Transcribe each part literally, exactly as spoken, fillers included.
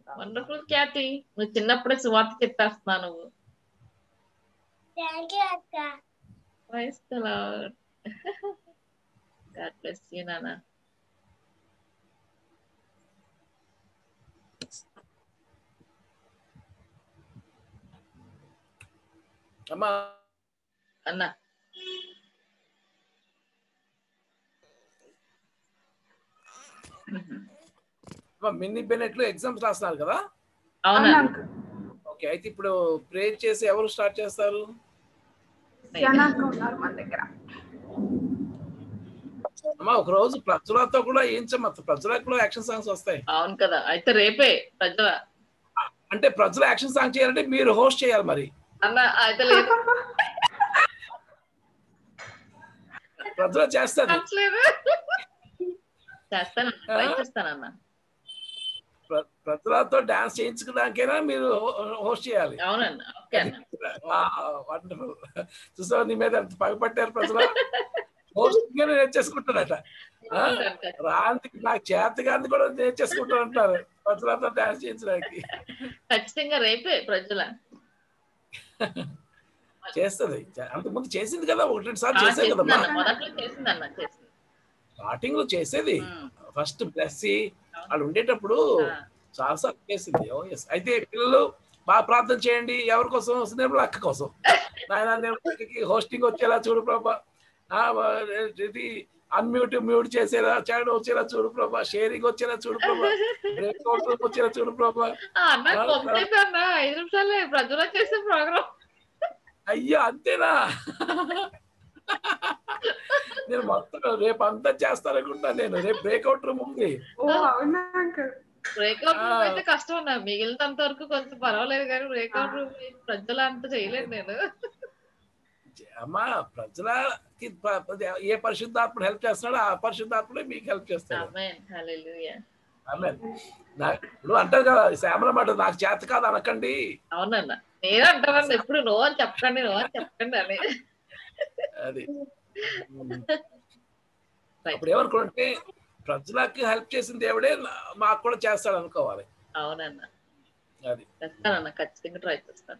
Wonderful క్యాటీ, నువ్వు చిన్నప్పుడే సువార్త చెప్పేస్తున్నావు నువ్వు. థ్యాంక్ యూ అక్క. Praise the Lord. God bless you నాన్న. అమ్మా అన్న మినీ బెనెట్లు ఎగ్జామ్స్ రాస్తున్నారు కదా? అవునా? ఓకే, అయితే ఇప్పుడు ప్రేయర్ చేసి ఎవరు స్టార్ట్ చేస్తారు? అమ్మా ఒక రోజు ప్రజలతో కూడా ఏంచమ్మా, ప్రజలకు కూడా యాక్షన్ సాంగ్స్ వస్తాయి. అవును కదా, అయితే రేపే ప్రజల అంటే ప్రజల యాక్షన్ సాంగ్ చేయాలంటే మీరు హోస్ట్ చేయాలి మరి. అన్న అయితే లేదు, ప్రజల చేస్తారు, చేస్తాను, ట్రై చేస్తానన్న. ప్రజలతో డాన్స్ చేయించుకోవడానికైనా మీరు హోస్ట్ చేయాలి. అవునన్న. ఓకే అన్న. వండర్ఫుల్. చూసావా నీ మీద ఎంత పగపట్టారు ప్రజలు. హోస్టింగ్ నేర్చేసుకుంటారట. రాంతి నాకు చేతగాంది కూడా నేర్చేసుకుంటారు అంటారు ప్రజలతో డాన్స్ చేయించడానికి. ఖచ్చితంగా రేపే ప్రజల చేస్తుంది. అంతకుముందు చేసింది కదా, ఒకటి రెండు సార్లు చేసేది కదమ్మా. మొదట్లో చేసింది అన్న, చేసింది స్టార్టింగ్ లో చేసేది. ఫస్ట్ బ్లెస్సి వాళ్ళు ఉండేటప్పుడు చాలా సార్లు చేసింది. అయితే పిల్లలు బాగా ప్రార్థన చేయండి. ఎవరి కోసం? నిర్మల అక్క కోసం. నాయన నిర్మలకి హోస్టింగ్ వచ్చేలా చూడు ప్రభా, ఇది అన్మ్యూట్ మ్యూట్ చేసేలా చాట్ వచ్చేలా చూడు ప్రభా, షేరింగ్ వచ్చేలా చూడు ప్రభా, బ్రేక్అవుట్ వచ్చేలా చూడు ప్రభా. ఐదు నిమిషాలే ప్రజల చేసే ప్రోగ్రామ్. అయ్యో అంతేనా? నేను మొత్తం రేపు అంతా చేస్తాననుకుంటాను. నేను రేపు బ్రేక్అవుట్ రూమ్ ఉంది. బ్రేక్అవుట్ రూమ్ అయితే కష్టం అన్న, మిగిలినంత వరకు కొంచెం పర్వాలేదు కానీ బ్రేక్అవుట్ రూమ్ ప్రజల అంతా చేయలేదు నేను. అమ్మా ప్రజలకి ఏ పరిశుద్ధాత్ముడు హెల్ప్ చేస్తున్నాడో ఆ పరిశుద్ధాత్ముడే మీకు హెల్ప్ చేస్తాడు. ఆమేన్, హల్లెలూయా. ఆమేన్. ఇప్పుడు అంటారు కదా శ్యామల మాట, నాకు చేత కాదు అనకండి. అవునన్న, నేను అంటానండి ఎప్పుడు నో అని చెప్పకండి, నో అని చెప్పకండి అని. అది అప్పుడు ఏమనుకుంటే ప్రజలకి హెల్ప్ చేసిన దేవుడే మాకు కూడా చేస్తాడు అనుకోవాలి. అవునన్న, అది చేస్తానన్న, ఖచ్చితంగా ట్రై చేస్తాను.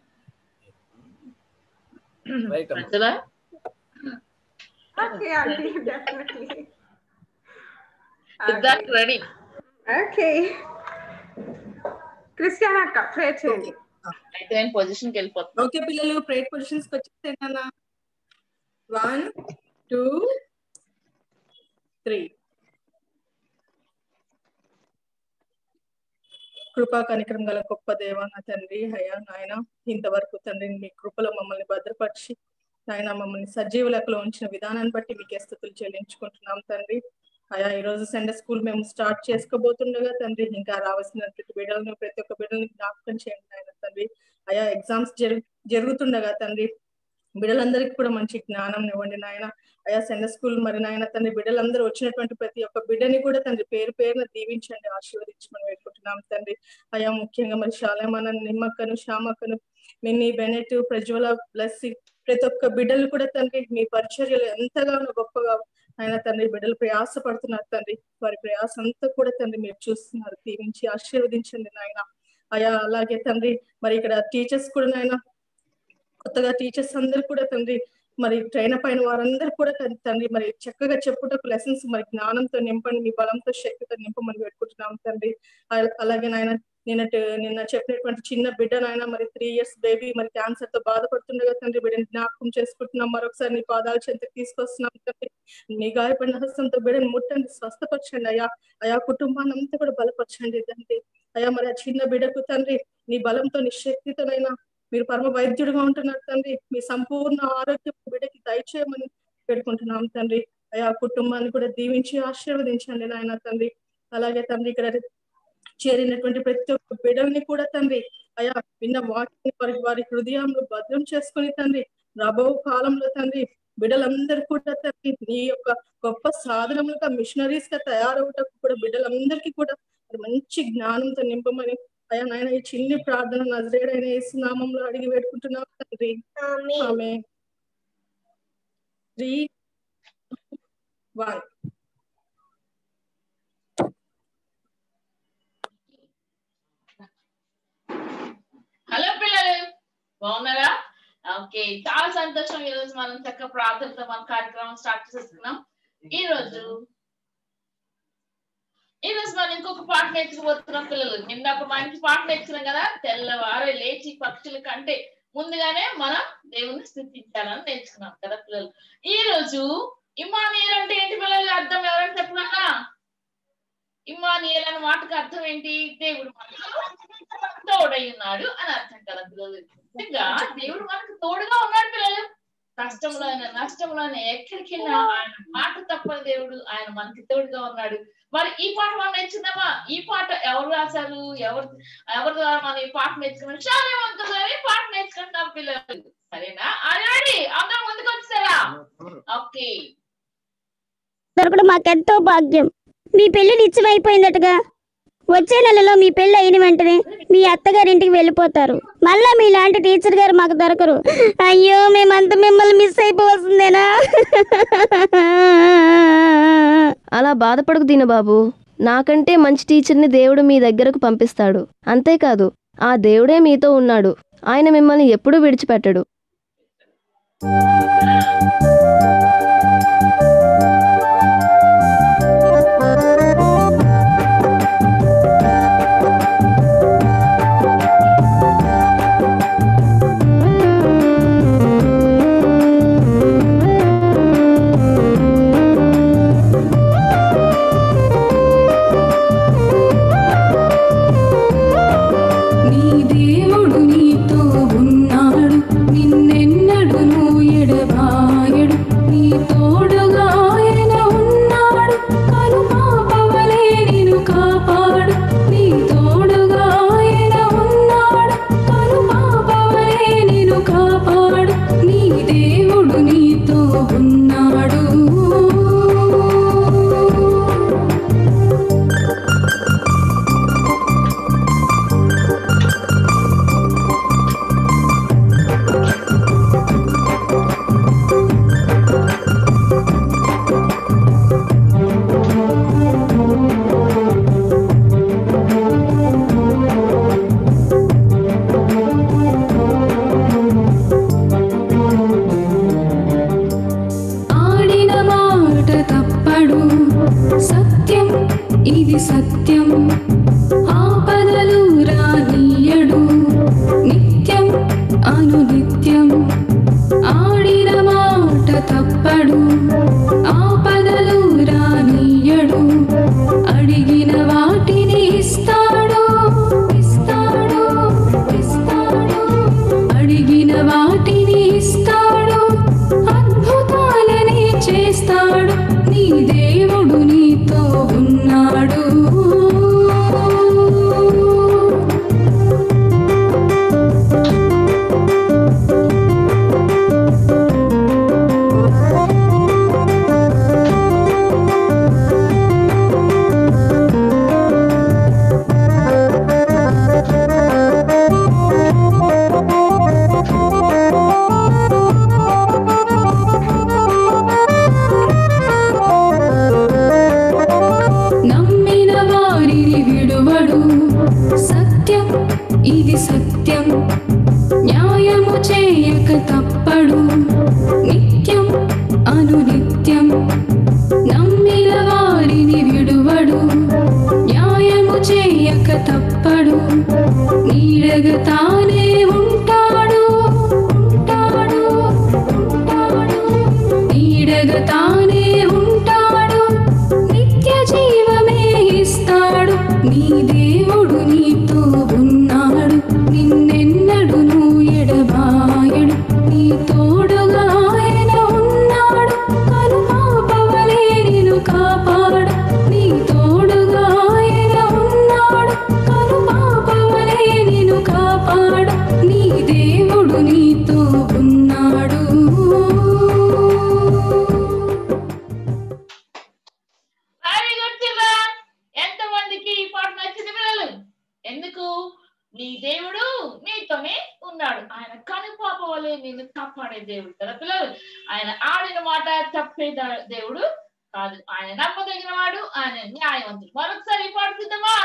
రైట్ ప్రజల okay aunty, definitely. Is that ready? Okay Christian అక్క ప్రేయర్ చేయండి. అయితే నేను పొజిషన్ కి వెళ్ళిపోతాను. ఓకే పిల్లలు, ప్రేయర్ పొజిషన్స్ కి వచ్చేసేనా? One two three. కృపా కనికరం గల గొప్ప దేవ నా తండ్రి, అయ్యా నాయన ఇంతవరకు తండ్రి మీ కృపలో మమ్మల్ని భద్రపరిచి నాయన మమ్మల్ని సజీవ లెక్కలో ఉంచిన విధానాన్ని బట్టి మీకే స్తుతులు చెల్లించుకుంటున్నాం తండ్రి. అయా ఈ రోజు సండే స్కూల్ మేము స్టార్ట్ చేసుకోబోతుండగా తండ్రి, ఇంకా రావాల్సిన ప్రతి బిడ్డలను ప్రతి ఒక్క బిడ్డలను జ్ఞాపకం చేయండి నాయన తండ్రి. అయా ఎగ్జామ్స్ జరుగు జరుగుతుండగా తండ్రి బిడ్డలందరికీ కూడా మంచి జ్ఞానం ఇవ్వండి నాయన. అయా సండే స్కూల్ మరి నాయన తండ్రి బిడ్డలందరూ వచ్చినటువంటి ప్రతి ఒక్క బిడ్డని కూడా తండ్రి పేరు పేరున దీవించండి, ఆశీర్వదించమని వేడుకుంటున్నాం తండ్రి. అయా ముఖ్యంగా మరి శాలేమన, నిమ్మక్కను, శ్యామక్కను, మిన్ని, బెనెట్, ప్రజ్వల, బ్లెస్సి ప్రతి ఒక్క బిడ్డలు కూడా తండ్రి మీ పరిచర్యలు ఎంతగానో గొప్పగా ఆయన తండ్రి బిడ్డలు ప్రయాస పడుతున్నారు తండ్రి. వారి ప్రయాస అంతా కూడా తండ్రి మీరు చూస్తున్నారు, దీవించి ఆశీర్వదించండి నాయన. అయా అలాగే తండ్రి మరి ఇక్కడ టీచర్స్ కూడా నాయన, కొత్తగా టీచర్స్ అందరు కూడా తండ్రి మరి ట్రైన్ పైన వారందరూ కూడా తండ్రి మరి చక్కగా చెప్పుటకు లెసన్స్ మరి జ్ఞానంతో నింపండి, మీ బలంతో శక్తితో నింపమని పెట్టుకుంటున్నాం తండ్రి. అలాగే నాయన నిన్న నిన్న చెప్పినటువంటి చిన్న బిడ్డ నాయన మరి త్రీ ఇయర్స్ బేబీ మరి క్యాన్సర్ తో బాధపడుతుండగా తండ్రి బిడ్డని జ్ఞాపకం చేసుకుంటున్నాం. మరొకసారి నీ పాదాల చెంతకు తీసుకొస్తున్నాం తండ్రి. నీ గాయపడిన హస్తంతో బిడ్డని ముట్టండి, స్వస్థపరచండి అయ్యా. అయా కుటుంబాన్ని అంతా కూడా బలపరచండి తండ్రి. అయా మరి ఆ చిన్న బిడ్డకు తండ్రి నీ బలంతో నీ శక్తితోనైనా మీరు పరమ వైద్యుడిగా ఉంటున్నారు తండ్రి. మీ సంపూర్ణ ఆరోగ్య బిడ్డకి దయచేయమని పెట్టుకుంటున్నాం తండ్రి. అయా కుటుంబాన్ని కూడా దీవించి ఆశీర్వదించండి నాయన తండ్రి. అలాగే తండ్రి ఇక్కడ చేరినటువంటి ప్రతి ఒక్క బిడ్డల్ని కూడా తండ్రి అయా విన్న వాటిని వారి వారి హృదయంలో భద్రం చేసుకుని తండ్రి రాబో కాలంలో తండ్రి బిడ్డలందరూ కూడా తండ్రి నీ యొక్క గొప్ప సాధనములుగా మిషనరీస్ గా తయారవటకు కూడా బిడ్డలందరికీ కూడా మంచి జ్ఞానంతో నింపమని అయా నాయన ఈ చిన్ని ప్రార్థన నజరేయుడైన యేసు నామములో అడిగి వేడుకుంటున్నాం తండ్రి. ఆమేన్. Three one. ఓకే, చాలా సంతోషం. ఈ రోజు మనం చక్కగా ప్రార్థనతో మన కార్యక్రమం స్టార్ట్ చేసుకున్నాం. ఈ రోజు ఈ రోజు మనం ఇంకొక పాట నేర్చుకోబోతున్నాం పిల్లలు. నిన్న ఒక మంచి పాట నేర్చుకున్నాం కదా, తెల్లవారు లేచి పక్షుల కంటే ముందుగానే మనం దేవుని స్తుతించాలని నేర్చుకున్నాం కదా పిల్లలు. ఈ రోజు ఇమ్మానుయేల్ అంటే ఏంటి పిల్లలు? అర్థం ఎవరైనా చెప్పగలరా? ఇమ్మానుయేల్ అనే మాటకు అర్థం ఏంటి? దేవుడు మనకు తోడై ఉన్నాడు అని అర్థం కదా పిల్లలు. ఇంకా దేవుడు మనకు తోడుగా ఉన్నాడు పిల్లలు. కష్టంలో అయినా నష్టంలో అయినా ఎక్కడికి వెళ్ళినా ఆయన మాట తప్పని దేవుడు, ఆయన మనకి తోడుగా ఉన్నాడు. మరి ఈ పాట మనం నేర్చుకుందామా? ఈ పాట ఎవరు రాశారు, ఎవరు ఎవరి ద్వారా మనం ఈ పాట నేర్చుకున్నాం? శాలేవంతులని పాట నేర్చుకుంటాం పిల్లలు. సరేనా? ఆల్రెడీ అందరూ ముందుకు వచ్చారా? ఓకే. దొరకడం మాకెంతో భాగ్యం. మీ పెళ్లి నిశ్చయమైపోయిందటగా. వచ్చే నెలలో మీ పెళ్లి అయిన వెంటనే మీ అత్తగారింటికి వెళ్ళిపోతారు. మళ్ళా మీలాంటి టీచర్ గారు మాకు దొరకరు. అయ్యో, మేమంతా మిమ్మల్ని మిస్ అయిపోవస్తుందేనా? అలా బాధపడకు దీనబాబు. నాకంటే మంచి టీచర్ని దేవుడు మీ దగ్గరకు పంపిస్తాడు. అంతేకాదు, ఆ దేవుడే మీతో ఉన్నాడు. ఆయన మిమ్మల్ని ఎప్పుడూ విడిచిపెట్టడు.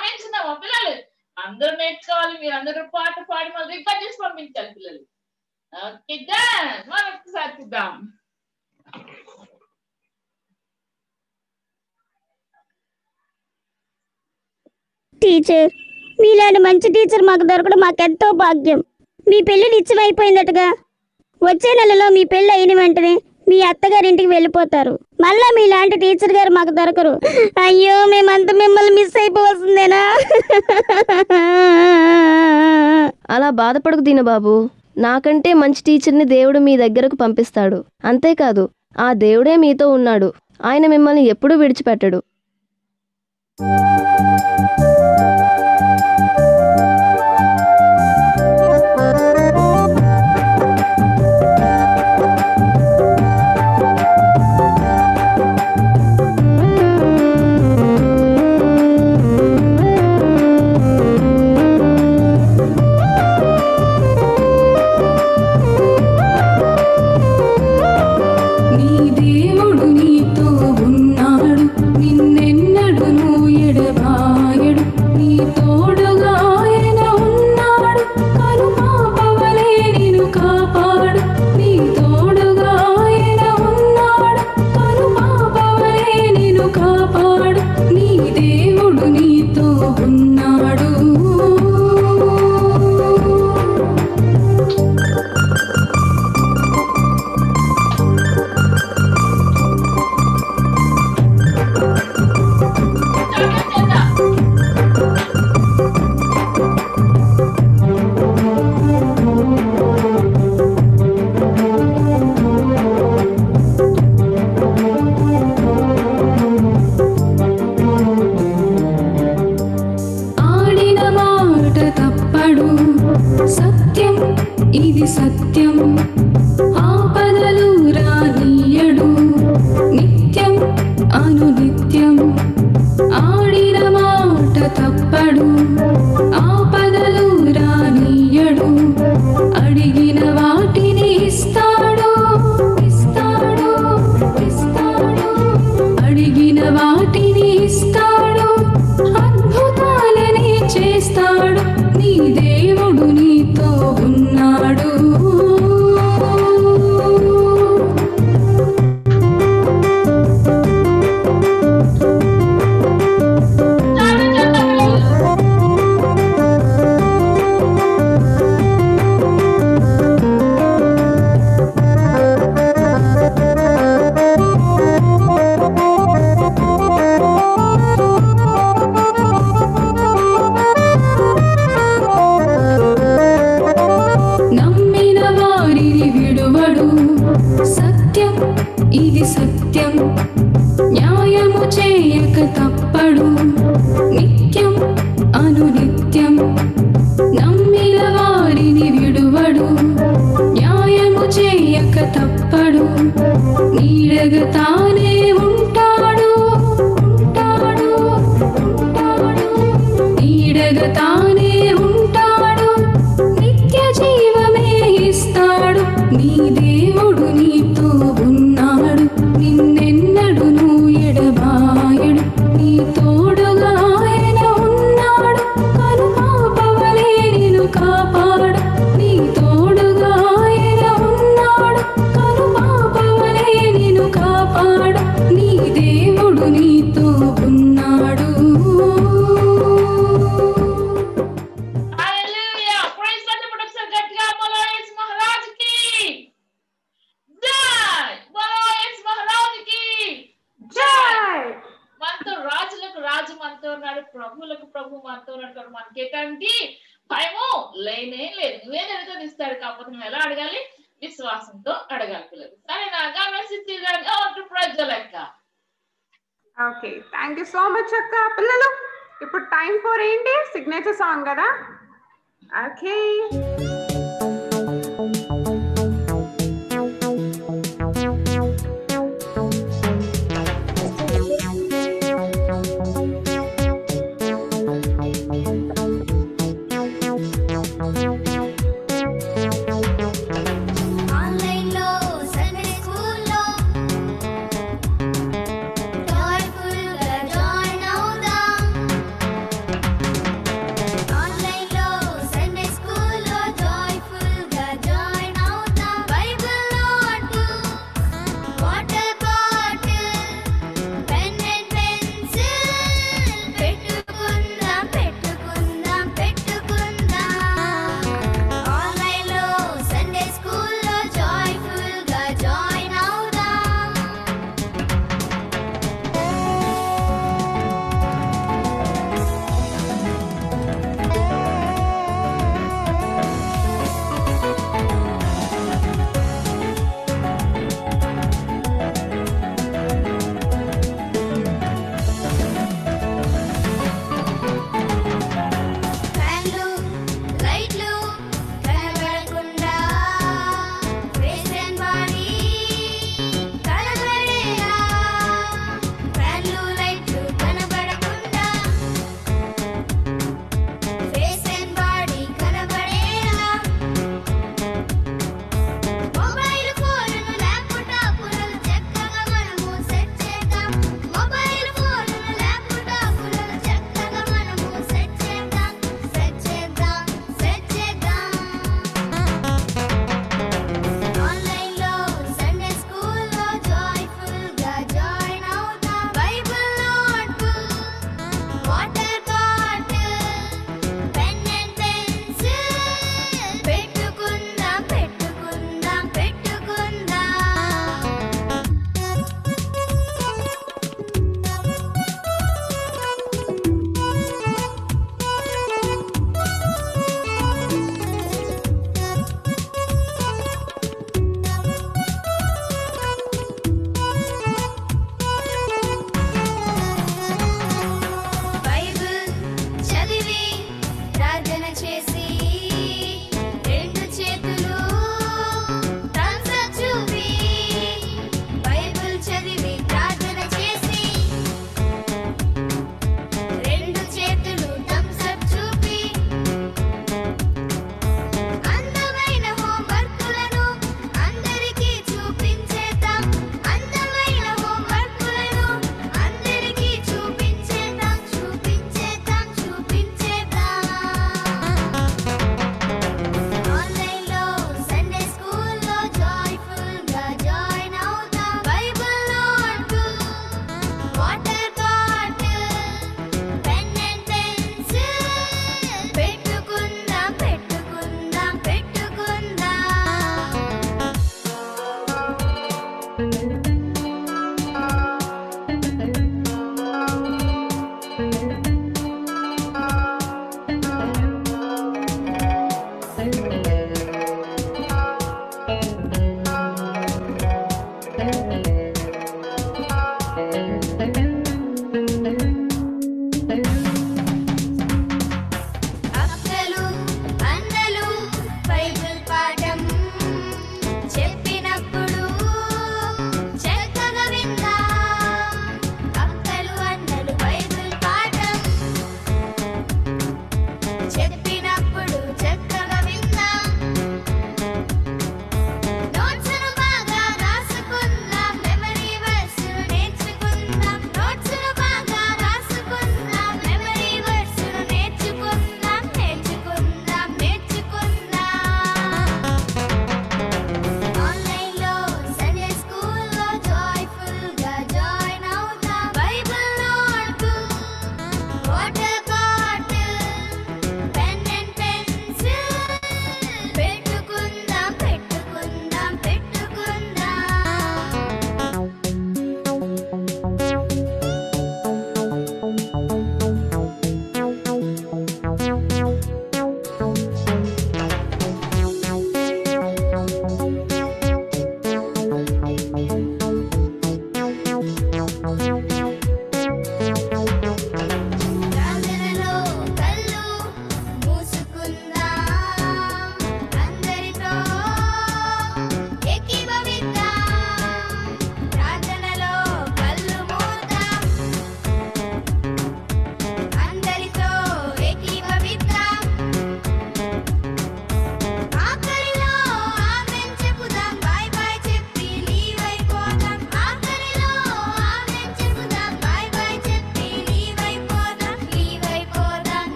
అందరూ నేర్చుకోవాలి. మీరు అందరూ పాట పాడి మళ్ళీ రికార్డ్ చేసి పంపించాలి పిల్లలు. Okay done. మరొకసారి చూద్దాం. టీచర్, మీలాంటి మంచి టీచర్ మాకు దొరకడం మాకెంతో భాగ్యం. మీ పెళ్లి నిశ్చయమైపోయిందటగా. వచ్చే నెలలో మీ పెళ్లి అయిన వెంటనే మీ అత్తగారింటికి వెళ్ళిపోతారు. మళ్ళా మీలాంటి టీచర్ గారు మాకు దొరకరు. అయ్యో, మేమంతా మిమ్మల్ని మిస్ అయిపోవలసిందేనా? అలా బాధపడకు దీనబాబు. నాకంటే మంచి టీచర్ని దేవుడు మీ దగ్గరకు పంపిస్తాడు. అంతేకాదు, ఆ దేవుడే మీతో ఉన్నాడు. ఆయన మిమ్మల్ని ఎప్పుడూ విడిచిపెట్టడు. Okay, thank you so much అక్క. పిల్లలు, ఇప్పుడు టైం ఫర్ ఏంటి? సిగ్నేచర్ సాంగ్ కదా. Okay, Online lo Sunday school lo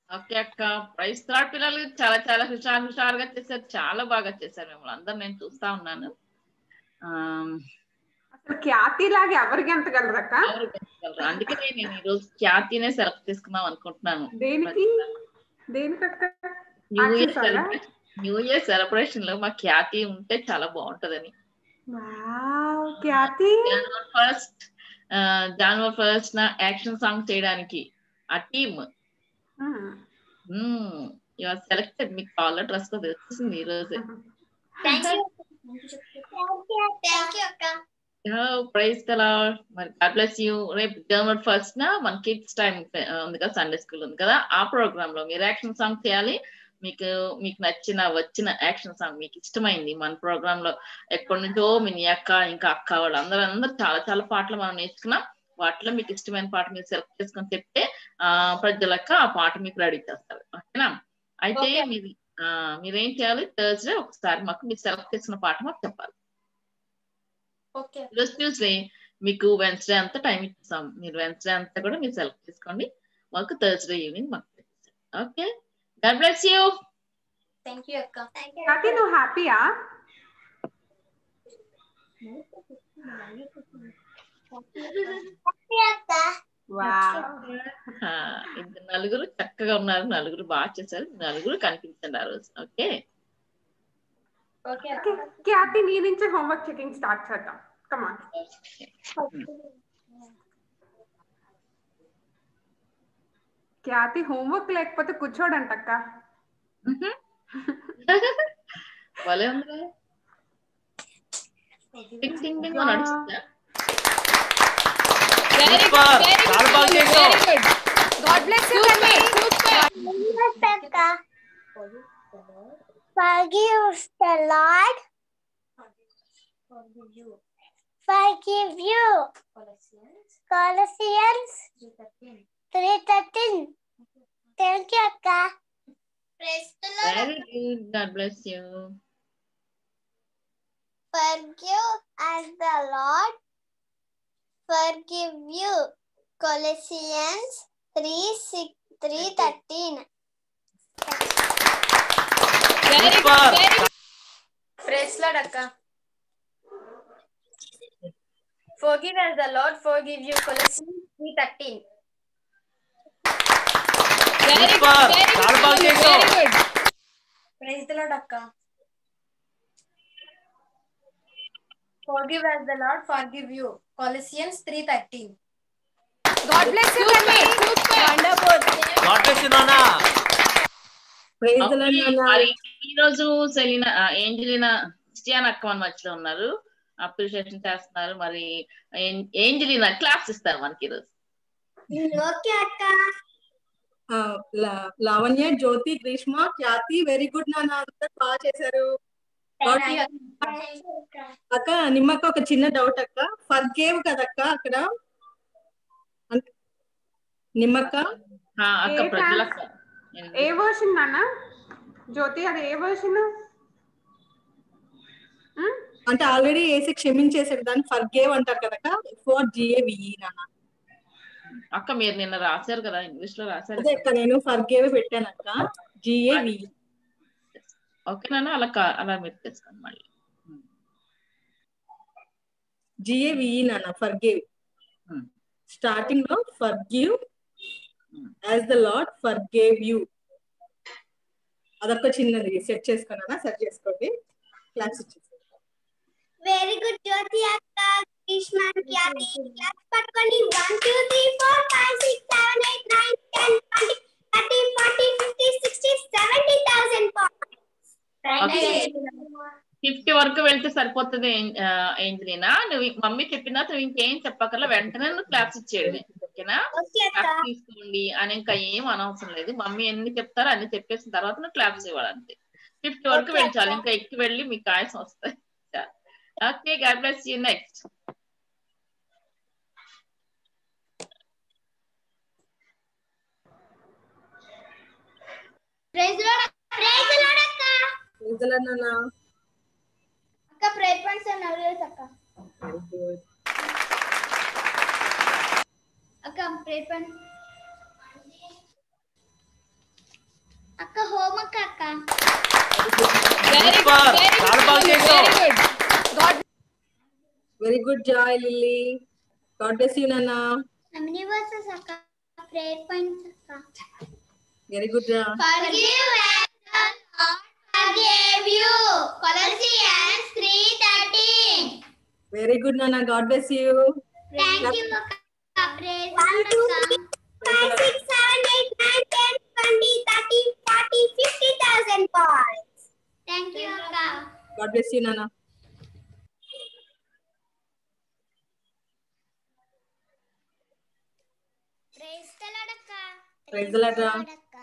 okay అక్క, ప్రైస్ థర్డ్ పిల్లలు చాలా చాలా హుషారు హుషారుగా చేశారు, చాలా బాగా చేశారు. మిమ్మల్ని అందరు నేను చూస్తా ఉన్నాను. అసలు ఖ్యాతి లాగా ఎవరికి ఎంతగలరక్క? ఎవరు గెలవగలరు? అందుకే నేను ఈ రోజు ఖ్యాతినే సెలెక్ట్ చేసుకుందాం అనుకుంటున్నాను. దేనికి దేనికక్క? న్యూ యాక్షన్ ఇయర్ సాంగా? సెలబ్రేషన్ న్యూ ఇయర్ సెలబ్రేషన్ లో మా ఖ్యాతి ఉంటే చాలా బాగుంటదని. వావ్, ఖ్యాతి జనవరి ఫస్ట్ జనవరి ఫస్ట్ నా యాక్షన్ సాంగ్ చేయడానికి ఆ టీమ్ యు ఆర్ సెలెక్టెడ్. మీకు కాలర్ డ్రెస్ కూడా వచ్చేసింది ఈ రోజు. ప్రైజ్ కదా మరి. God bless you. రేపు జనవరి ఫస్ట్ నా మన కిడ్స్ టైం ఉంది కదా, సండే స్కూల్ ఉంది కదా, ఆ ప్రోగ్రామ్ లో మీరు యాక్షన్ సాంగ్ చేయాలి. మీకు మీకు నచ్చిన వచ్చిన యాక్షన్ సాంగ్ మీకు ఇష్టమైంది మన ప్రోగ్రామ్ లో ఎక్కడి నుంచో మీ అక్క ఇంకా అక్క వాళ్ళు అందరూ అందరూ చాలా చాలా పాటలు మనం నేర్చుకున్నాం. వాటిలో మీకు ఇష్టమైన పాట మీరు సెలెక్ట్ చేసుకొని చెప్తే ఆ ప్రజలక్క ఆ పాట మీకు రెడీ చేస్తారు. ఓకేనా? అయితే మీరు మీరేం చేయాలి, థర్స్డే ఒకసారి మాకు మీరు సెలెక్ట్ చేసిన పాట మాకు చెప్పాలి. ఈరోజు ట్యూస్డే, మీకు వెన్స్డే అంతా టైం ఇస్తాం. మీరు వెన్స్డే అంతా కూడా మీరు సెలెక్ట్ చేసుకోండి, మాకు థర్స్డే ఈవినింగ్ మాకు. Okay, God bless you. Thank you అక్క. ఖ్యాతి నువ్వు హ్యాపీయా? ఇద్దరు నలుగురు చక్కగా ఉన్నారు, నలుగురు బాగా చేశారు, నలుగురు కనిపించండి ఆ రోజు. ఓకే ఖ్యాతి నీ నుంచి హోంవర్క్ చెకింగ్ స్టార్ట్ చేద్దాం. Come on. ఖ్యాతి హోంవర్క్ లేకపోతే కూర్చోడంటక్క. భలే ఉంది. టింగ్ టింగ్ టింగ్ అని నడుస్తుందా? God bless you, Tanvi. Forgive the Lord. Forgive you. Colossians three thirteen. Thank you, Akka. Praise the Lord. Very good. God bless you. Forgive as the Lord forgive you. Colossians three six three thirteen. Very good. Very good. Praise Lord, Akka. Forgive as the Lord forgive you. Colossians three thirteen. Very good. Very good. Very good. Praise the Lord, Akka. Forgive as the Lord forgive you. Colossians three thirteen. God bless you, Tanvi. Wonderful. God bless you, Nana. Praise the Lord, Okay, Nana. మరి ఈ రోజు Selena Angelina Christian అక్క మన మధ్యలో ఉన్నారు, appreciation చేస్తున్నారు. మరి Angelina class ఇస్తారు మనకి ఈరోజు. ఓకే అక్క. Uh, La- లావణ్య, జ్యోతి, గ్రీష్మ, ఖ్యాతి వెరీ గుడ్ నాన్న, అందరు బాగా చేశారు. God bless you. అక్క నిమ్మక్క ఒక చిన్న డౌట్ అక్క, ఫర్గేవ్ కదక్క అక్కడ అంత- నిమ్మక్క ఆ, అక్క ఏ ప్రజలక్క. ఏ వర్షన్ నాన్న? జ్యోతి అది ఏ వర్షన్? అంటే ఆల్రెడీ వేసి క్షమించేసాడు, దాన్ని ఫర్గేవ్ అంటారు కదక్క. ఫోర్ జిఏవిఈ నాన్న. అక్క మీరు నిన్న రాశారు కదా, ఇంగ్లీష్ లో రాశారు అదే అక్క నేను ఫర్గేవ్ పెట్టానక్క, జిఏవిఈ. ఓకేనా? అలా కా- అలా మీరు తెచ్చుకోండి మళ్ళీ. జిఏవిఈ నాన్న, ఫర్గేవ్. Hmm. స్టార్టింగ్ లో forgive as the Lord forgave you. అదొక చిన్నది సెట్ చేసుకున్నానా, సెట్ చేసుకోండి. క్లాస్ ఇచ్చేసి వెరీ గుడ్ జ్యోతి అక్క. గ్రీష్మ ఖ్యాతి క్లాస్ పట్టుకొని one two three four five six seven eight nine ten twenty thirty forty fifty sixty seventy thousand fifty వరకు వెళ్తే సరిపోతుంది. ఏంజలీనా నువ్వు మమ్మీ చెప్పిన తర్వాత నువ్వు ఇంకేం చెప్పక్కర్లా, వెంటనే నువ్వు క్లాస్ ఇచ్చేయడమే. ఓకేనా? క్లాస్ తీసుకోండి అని ఇంకా ఏం అనవసరం లేదు. మమ్మీ ఎన్ని చెప్తారో అన్ని చెప్పేసిన తర్వాత నువ్వు క్లాస్ ఇవ్వాలంతే. ఫిఫ్టీ వరకు వెళ్ళాలి, ఇంకా ఎక్కి వెళ్ళి మీకు ఆయాసం వస్తాయి. Okay, God bless you. Next praise Lord. Praise Lord అక్క. ప్రైజ్ ది లార్డ్ నాన్న. అక్క ప్రేయర్ పాయింట్స్ నవ్వులేస్ అక్క. Very good. అక్క ప్రేయర్ పాయింట్ సూపర్ చాలా బాగా చేసావు very good Joy Lilly God bless you నాన్న Many verses akka prayer points akka. Very good రా Forgive as the Lord forgave you. Colossians three thirteen. Very good నాన్న God bless you Thank you akka. Praise God akka. five, six, seven, eight, nine, ten, twenty, thirty, forty, fifty thousand points. Thank you akka. God bless you నాన్న Praise the Lord akka. Praise the Lord రా akka.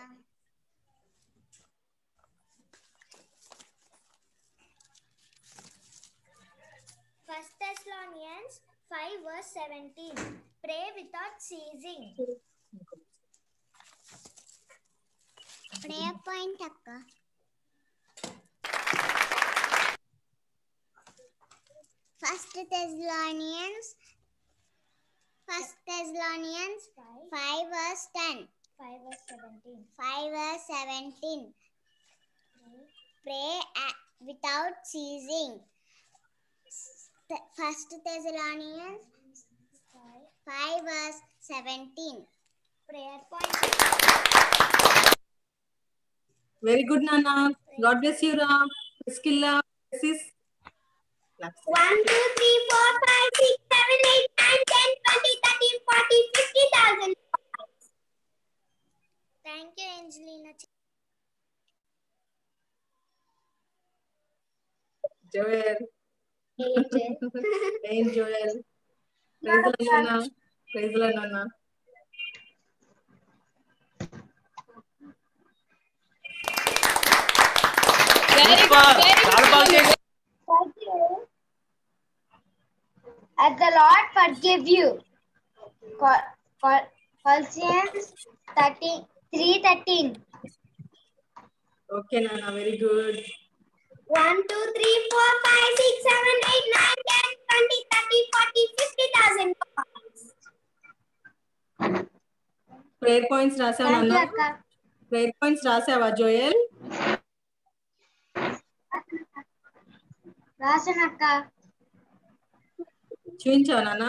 First Thessalonians five verse seventeen. Pray without ceasing. Prayer point akka. First Thessalonians First Thessalonians five verse ten. five verse seventeen. five verse seventeen. Pray a- without ceasing. Th- First Thessalonians five verse seventeen. Prayer point. Very good నాన్న God bless you రా Priscilla sis one, two, three, four, five, six, seven, eight, nine, ten, twenty, thirty, forty, fifty thousand. Thank you, Angelina. Joel ఏం Joel praise లా నాన్న praise లా నాన్న super చాలా బాగా చేసావు As the Lord forgive you. Co- Co- Colossians thirteen, three thirteen. Okay నాన్న very good one, two, three, four, five, six, seven, eight, nine, ten, twenty, thirty, forty, fifty thousand. Prayer points రాసావా Thank you, నాన్న Akka. Prayer points రాసావా Joel Rasan Akka. చూపించావా నాన్న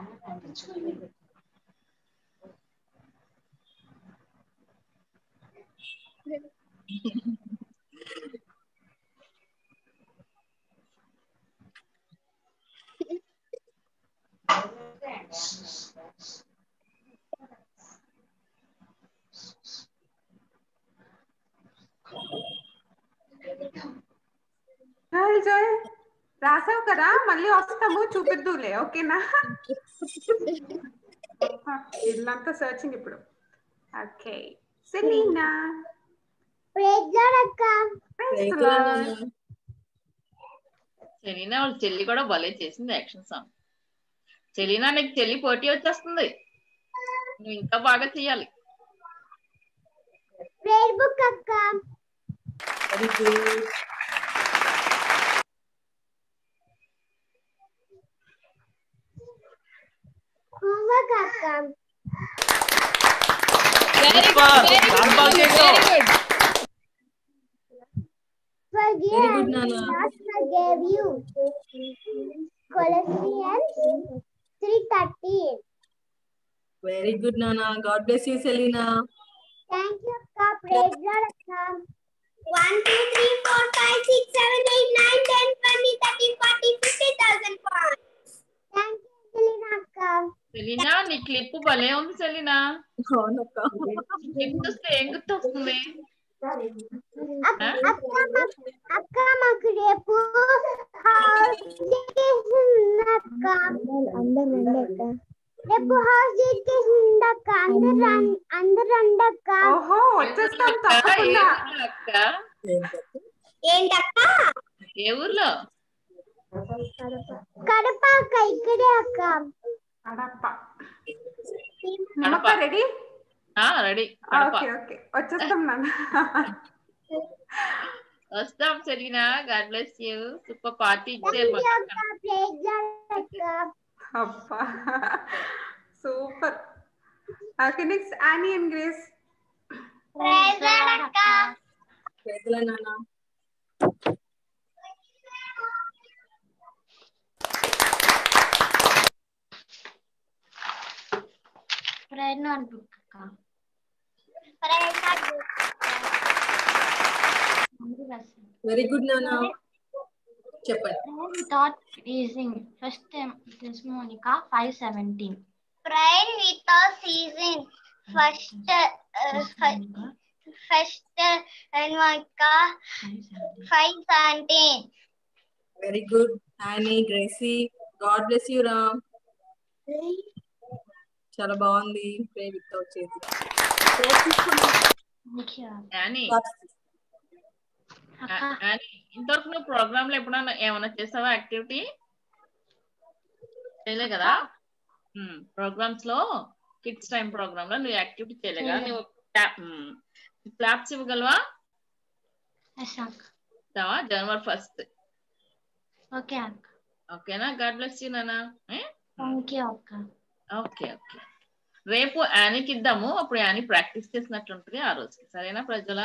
Joel Joel రాసావు కదా మళ్ళీ వస్తాము చూపిద్దులే ఓకేనా ఇల్లంతా సర్చింగ్ ఇప్పుడు okay Selina Praise God, Akka. Prayer లా నాన్న సెలీనా వాళ్ళ చెల్లి కూడా భలే చేసింది యాక్షన్ సాంగ్ సెలీనా నీకు చెల్లి పోటీ వచ్చేస్తుంది నువ్వు ఇంకా బాగా చేయాలి Prayer book, Akka. Very good Homework, Akka. Super చాలా బాగా చేసావు Forgive Very good, as Nana. God forgave you. Colossians three thirteen. Very good నాన్న God bless you Selina Thank you, Akka. Praise God, Akka. one, two, three, four, five, six, seven, eight, nine, ten, twenty, thirty, forty, fifty thousand points. Thank you, Angelina, Akka. Selina నీ clip భలే ఉంది Selena అవునక్క clip చూస్తే ఏం గుర్తొస్తుంది అక్క మాకు- అక్క మాకు రేపు హౌస్ అక్క అందరు రండి అక్క రేపు హౌస్ అక్క అందరు రం- అందరు రండి అక్క ఓహో వచ్చేస్తాం తప్పకుండా అక్క ఏంటక్క ఏ ఊర్లో కడప అక్క ఇక్కడే అక్క కడప నిమ్మక్క రెడీ ఆ రెడీ కడప ఓకే ఓకే వచ్చేస్తాం నాన్న వస్తాం Selina God bless you super party ఇచ్చారు మాకు అక్క ప్లేస్ అక్క అబ్బా super okay next Annie and Grace praise అక్క ప్రేజ్ లా నాన్న ప్రేయర్ నోట్ బుక్ అక్క. వెరీ గుడ్ నానా. చెప్పండి. Without ceasing. First Thessalonica five seventeen. Pray without ceasing. First uh, first Thessalonica five seventeen. Very good Annie, Gracie. God bless you రా. చాలా బాగుంది. Pray without చేసి Annie Annie ఇంతవరకు నువ్వు programme లో ఎప్పుడన్నా ఏమైనా చేసావా యాక్టివిటీ? చేయలే కదా. ప్రోగ్రామ్స్ లో కిడ్స్ టైం ప్రోగ్రామ్ లో నువ్వు యాక్టివిటీ చేయలే కదా. నువ్వు క్లాప్స్ ఇవ్వగలవా? జనవరి ఫస్ట్. ఓకే అక్క. ఓకేనా? గాడ్ బ్లెస్ యూ నానా. థ్యాంక్ యూ అక్క. Okay okay. రేపు యానీకి ఇద్దాము. అప్పుడు యానీ ప్రాక్టీస్ చేసినట్టుంటది ఆ రోజు. సరేనా ప్రజల?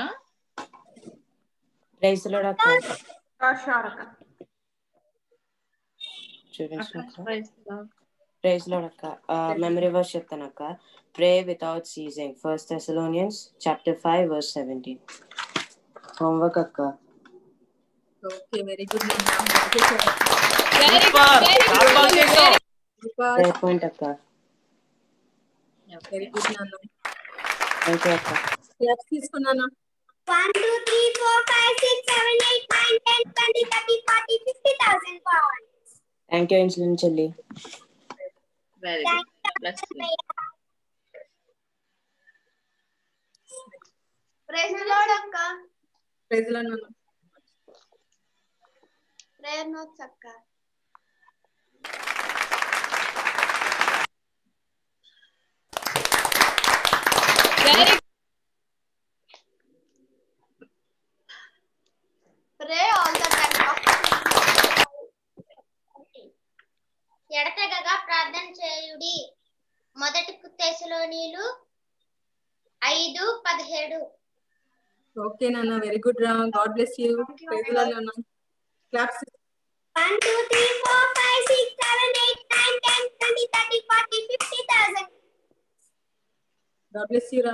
ప్రైజ్ లార్డ్ అక్క. మెమరీ వర్స్ చెప్తానక్క. Pray without ceasing. First Thessalonians chapter five verse seventeen. Homework అక్క. ఓకే వెరీ గుడ్ నానా. ప్రే పాయింట్ అక్క. వెరీ గుడ్ నానా. థ్యాంక్ యూ అక్క. క్లాప్స్ తీసుకున్నానా? one two three four five six seven eight nine ten twenty thirty forty fifty thousand points. Thank you ఇన్సులిన్ చెల్లి. Very good. Praise the Lord akka. Praise Lord నానా. Prayer notes akka. Pray all the time. ఎడతెగక ప్రార్థన చేయుడి. మొదటి తెస్సలోనీయులు ఐదు పదిహేడు. Okay నాన్న. వెరీ గుడ్ రా. God bless you. Praise Lord నాన్న. Claps. one two three four five six seven eight nine ten twenty thirty forty fifty thousand. God bless you రా.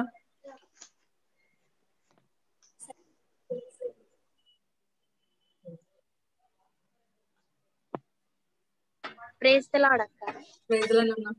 ప్రైజ్ ది లార్డ్ అక్క. ప్రైజ్ లార్డ్ నాన్న.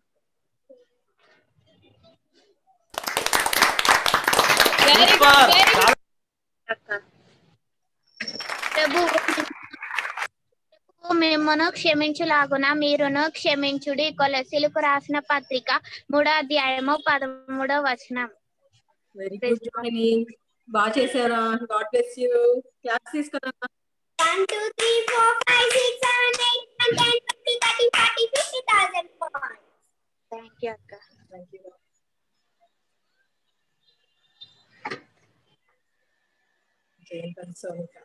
ప్రభు మిమ్మును క్షమించులాగున మీరును క్షమించుడి. కొలసీలకు రాసిన పత్రిక మూడో అధ్యాయము పదమూడో వచనం. వెరీ గుడ్ అని బాగా చేశారా. God bless you. క్లాప్స్ తీసుకున్నా. one two three four five six seven eight nine ten twenty thirty forty fifty thousand points. Thank you akka. Thank you. Jayanthan Sonika.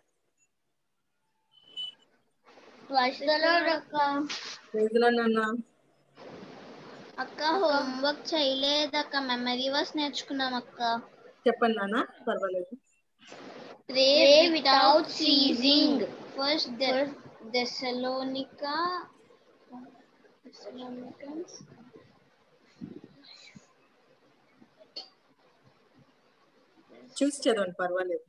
Praise the Lord అక్క. ప్రైజ్ లార్డ్ నాన్న. అక్క homework చేయలేదక్క. Memory verse నేర్చుకున్నాం అక్క. చెప్పండి నాన్న. పర్వాలేదు. Pray without ceasing. First Thessalonica Thessalonians చూసి చదవండి. పర్వాలేదు.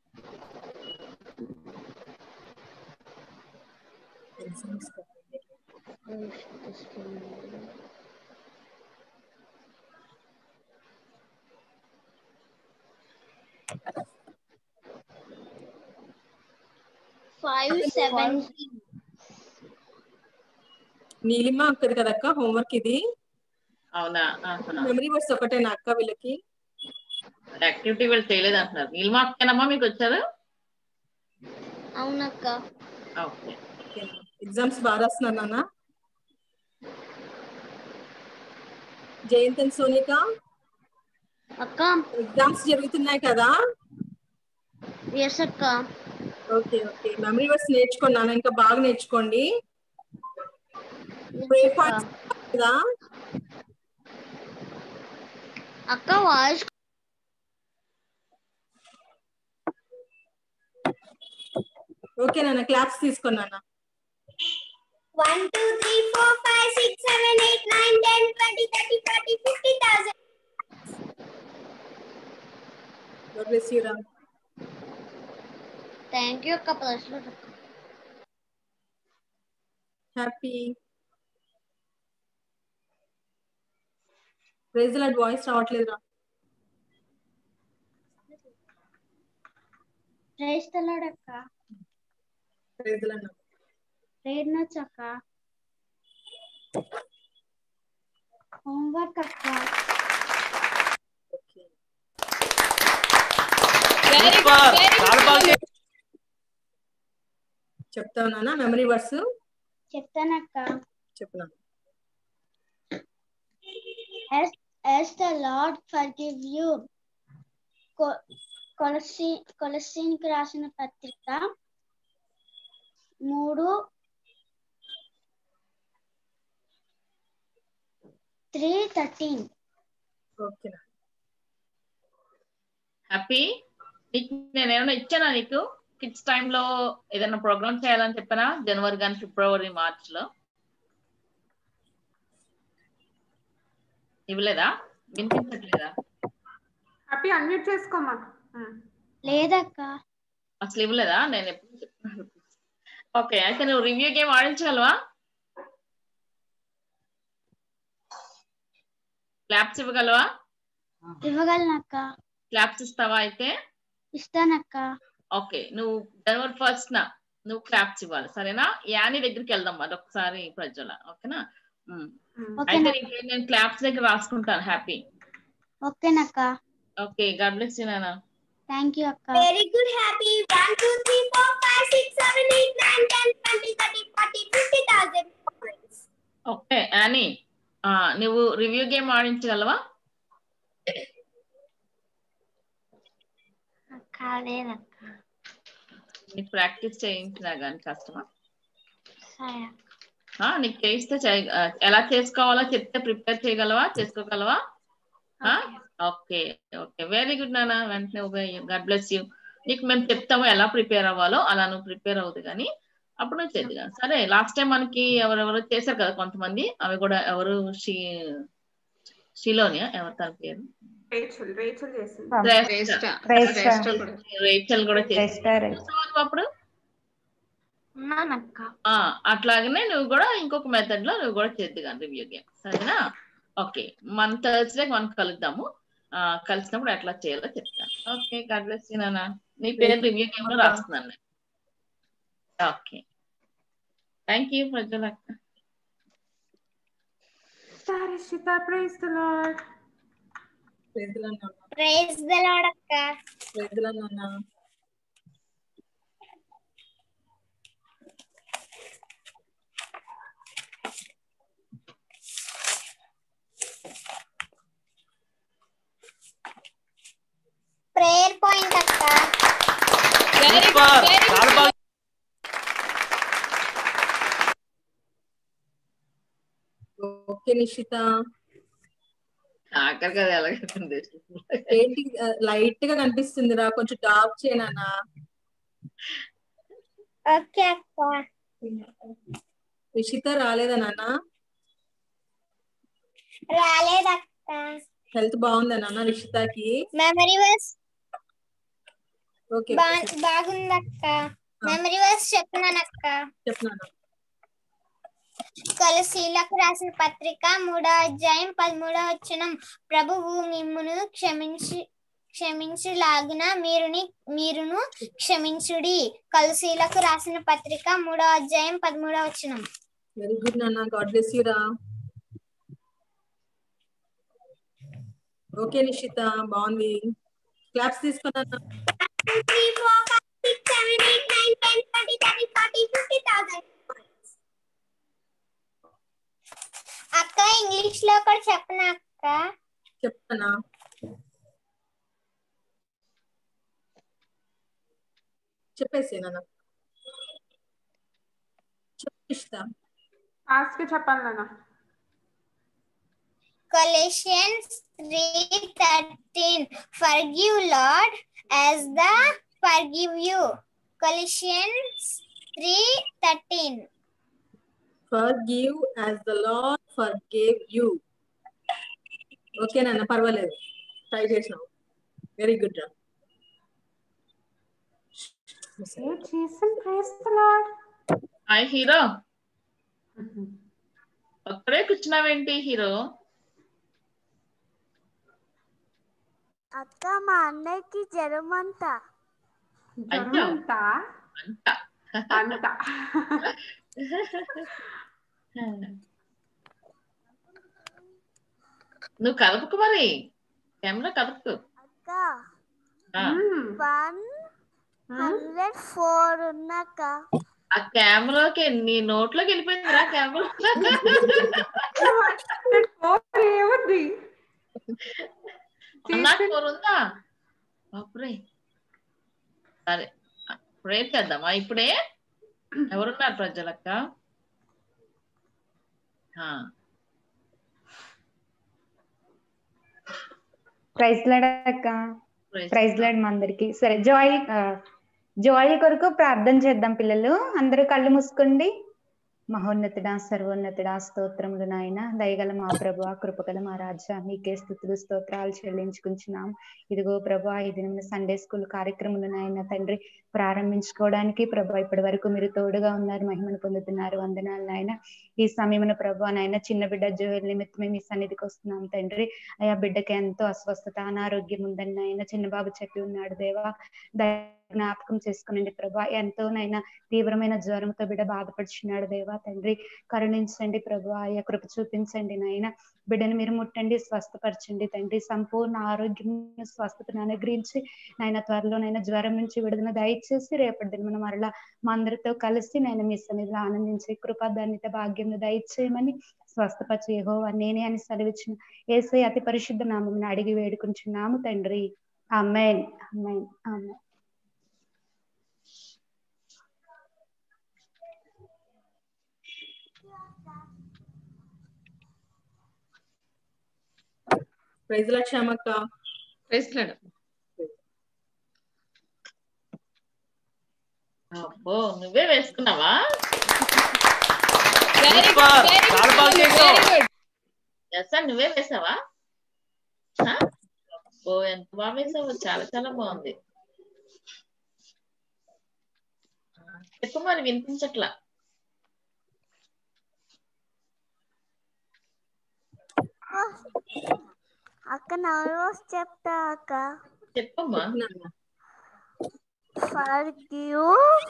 five seventeen. నీలిమా అక్కది కదక్క హోంవర్క్ ఇది. అవునా? మెమరీ వర్స్ ఒకటేనా అక్క వీళ్ళకి? యాక్టివిటీ వీళ్ళు చేయలేదు అంటున్నారు. నీలిమా అక్కనమ్మా మీకు వచ్చారు? అవునక్క. ఓకే. ఎగ్జామ్స్ బాగా రాస్తున్నారు నాన్న. జయంతన్ సోనిక అక్క ఎగ్జామ్స్ జరుగుతున్నాయి కదా? ఎస్ అక్క. Okay okay. మెమరీ వర్స్ నేర్చుకోండి నాన్న. ఇంకా బాగా నేర్చుకోండి. అక్క వాయిస్ ఓకే నాన్న. క్లాప్స్ తీసుకున్నానా? one two three four five six seven eight nine ten twenty thirty forty fifty thousand. God bless you, Ram. Thank you అక్క ప్లస్లో హ్యాపీ ప్రైజ్ లాడ్ వాయిస్ రావట్లేదు రా. ప్రైజ్ తెల్లాడు అక్క ప్రైజ్ లాడ్ ప్రేరణచ్చు అక్క homework అక్క చెప్తావు నాన్న మెమరీ వర్స్ చెప్తానక్క. చెప్పనా. As, as the Lord forgive you. కొలసి కొలసీనికి రాసిన పత్రిక మూడు త్రీ థర్టీన్. ఓకే హ్యాపీ నీకు నేను ఏమైనా ఇచ్చానా నీకు కిడ్స్ టైమ్ లో ఏదైనా ప్రోగ్రామ్ చేయాలని చెప్పానా జనవరి కానీ ఫిబ్రవరి మార్చ్ లో ఇవ్వలేదా వినిపించట్లేదా? హ్యాపీ అన్మ్యూట్ చేసుకోమా. లేదక్క అసలు ఇవ్వలేదా? నేను ఎప్పుడు చెప్తున్నాను. ఓకే అయితే నువ్వు రివ్యూ గేమ్ ఆడించగలవా? క్లాప్స్ ఇవ్వగలవా? ఇవ్వగలనక్క. క్లాప్స్ ఇస్తావా? అయితే ఇస్తానక్క. ఓకే నువ్వు జనవరి ఫస్ట్ నా నువ్వు క్లాప్స్ ఇవ్వాలి సరేనా? యానీ దగ్గరికి వెళ్దాం అది ఒకసారి ప్రజల ఓకేనా? అయితే నేను క్లాప్స్ దగ్గర రాసుకుంటాను. హ్యాపీ ఓకేనక్క. ఓకే గాడ్ బ్లెస్ యు నాన్న. థ్యాంక్ యూ అక్క. Very good, happy. one, two, three, four, five, six, seven, eight, nine, ten, twenty, thirty, forty, fifty thousand points. Okay Annie నువ్వు రివ్యూ గేమ్ ఆడించగలవా? లేదక్క. నీకు practice చేయించినా కానీ కష్టమా? సరే నీకు చేయిస్తే ఎలా చేసుకోవాలో చెప్తే ప్రిపేర్ చేయగలవా? చేసుకోగలవా? ఓకే ఓకే వెరీ గుడ్ నాన్న. వెంటనే గాడ్ బ్లెస్ యూ. నీకు మేము చెప్తాము ఎలా ప్రిపేర్ అవ్వాలో అలా నువ్వు ప్రిపేర్ అవుతుంది కానీ అప్పుడు నువ్వు చేద్దు కానీ సరే. లాస్ట్ టైం మనకి ఎవరెవరు చేశారు కదా కొంతమంది అవి కూడా ఎవరు షీ షీలోనియా ఎవరు తన పేరు రేచల్ కూడా చేశారు అప్పుడు. అట్లాగనే నువ్వు కూడా ఇంకొక మెథడ్ లో నువ్వు కూడా చేద్దు కానీ రివ్యూ గేమ్ సరేనా? ఓకే మన థర్స్డే మనం కలుద్దాము. కలిసినప్పుడు ఎట్లా చేయాలో చెప్తాను. ఓకే గాడ్ బ్లెస్ యు నాన్న. నీ పేరు రివ్యూ గేమ్ లో రాస్తున్నాను. ఓకే థ్యాంక్ యూ ప్రజల. Praise the Lord. Praise the Lord. Praise the Lord అక్క. ప్రైజ్ ది లార్డ్ నాన్న. ప్రేయర్ పాయింట్ అక్క. ఓకే నిషిత. ఆఖరికి అది ఎలాగైతుంది ఏంటి లైట్ గా కనిపిస్తుంది రా కొంచెం డార్క్ చేయనా. ఓకే అక్క. నిషిత రాలేదా నాన్న? రాలేదక్క. హెల్త్ బాగుందా నాన్న నిషితకి? మెమరీ వర్స్ ఓకే బాగుందక్క. మెమరీ వర్స్ చెప్తున్నానక్క. చెప్తున్నాను. కొలసీలకు రాసిన పత్రిక మూడో అధ్యాయం పదమూడో వచనం. ప్రభువు మిమ్మును క్షమించి క్షమించులాగున మీరుని మీరును క్షమించుడి. కొలసీలకు రాసిన పత్రిక మూడో అధ్యాయం పదమూడో వచనం. వెరీ గుడ్ నాన్న. గాడ్ బ్లెస్ యు రా. ఓకే నిషిత బాగుంది. క్లాప్స్ తీసుకున్నా. అక్క ఇంగ్లీష్ లో కూడా చెప్పనా అక్క? చెప్పనా? చెప్పేసి నాన్న చెప్పిస్తా. ఆస్క్ చెప్పాలి నాన్న. Colossians three thirteen. Forgive, Lord, as the forgive you. Colossians three thirteen. Forgive as the Lord forgave you. Okay నాన్న పర్వాలేదు ట్రై చేసినావు. వెరీ గుడ్ రా. Hey, Jason, praise the Lord. Hi hero, ఒక్కడే కూర్చున్నావేంటి హీరో? అక్క మా అన్నయ్యకి జ్వరం అంట. జ్వరం అంట అంట నువ్వు కలుపుకు మరి, కెమెరా కలుపుకు. అక్క వన్ హండ్రెడ్ ఫోర్ ఉన్నాక ఆ కెమెరాకి నీ నోట్లోకి వెళ్ళిపోయిందిరా కెమెరా. ఏముంది నాకు ఫోర్ ఉందా? అప్పుడే సరే ప్రేర్ చేద్దామా ఇప్పుడే? ఎవరున్నారు ప్రజలక్క? ప్రైజ్ లాడ్ అక్క, ప్రైజ్ లాడ్ మా అందరికి. సరే జాయ్ జాయ్ కొరకు ప్రార్థన చేద్దాం పిల్లలు. అందరూ కళ్ళు మూసుకోండి. మహోన్నతుడా సర్వోన్నతుడా స్తోత్రములు నాయన, దయగల మా ప్రభు, కృపగల మా రాజా, మీకే స్తుతులు స్తోత్రాలు చెల్లించుకుంటున్నాం. ఇదిగో ప్రభా ఈ దినం సండే స్కూల్ కార్యక్రమాలు నాయన తండ్రి ప్రారంభించుకోవడానికి ప్రభా ఇప్పటి వరకు మీరు తోడుగా ఉన్నారు, మహిమను పొందుతున్నారు. వందనాలు నాయన. ఈ సమయమున ప్రభా నాయన చిన్న బిడ్డ జోయల్ నిమిత్తమే మీ సన్నిధికి వస్తున్నాం తండ్రి. అయా బిడ్డకి ఎంతో అస్వస్థత అనారోగ్యం ఉందని నాయన చిన్న బాబు చెప్పి ఉన్నాడు దేవా, జ్ఞాపకం చేసుకునండి ప్రభా. ఎంతోనైనా తీవ్రమైన జ్వరంతో బిడ్డ బాధపడుచున్నాడు దేవా తండ్రి, కరుణించండి ప్రభా. అయ్యా కృప చూపించండి నాయన. బిడ్డను మీరు ముట్టండి, స్వస్థపరచండి తండ్రి. సంపూర్ణ ఆరోగ్యం స్వస్థతను అనుగ్రహించి నాయన త్వరలోనైనా జ్వరం నుంచి విడుదల దయచేసి రేపటి దిన మరలా మా అందరితో కలిసి నేను మీ సన్నిధిలో ఆనందించే కృపాధాన్యత భాగ్యం దయచేయమని స్వస్థపరిచి యెహోవా నేనే అని సెలవిచ్చిన యేసయ్య అతి పరిశుద్ధ నామమున అడిగి వేడుకుంటున్నాము తండ్రి. Amen amen amen. Praise Lord శ్యామక్క. Praise Lord. అబ్బో నువ్వే వేసుకున్నావా? నువ్వే వేసావా? ఓ ఎంత బాగా వేసావు, చాలా చాలా బాగుంది. చెప్పు మరి, వినిపించట్లా. అక్క నర్వస్ చెప్తా అక్క. చెప్పమ్మా. Forgive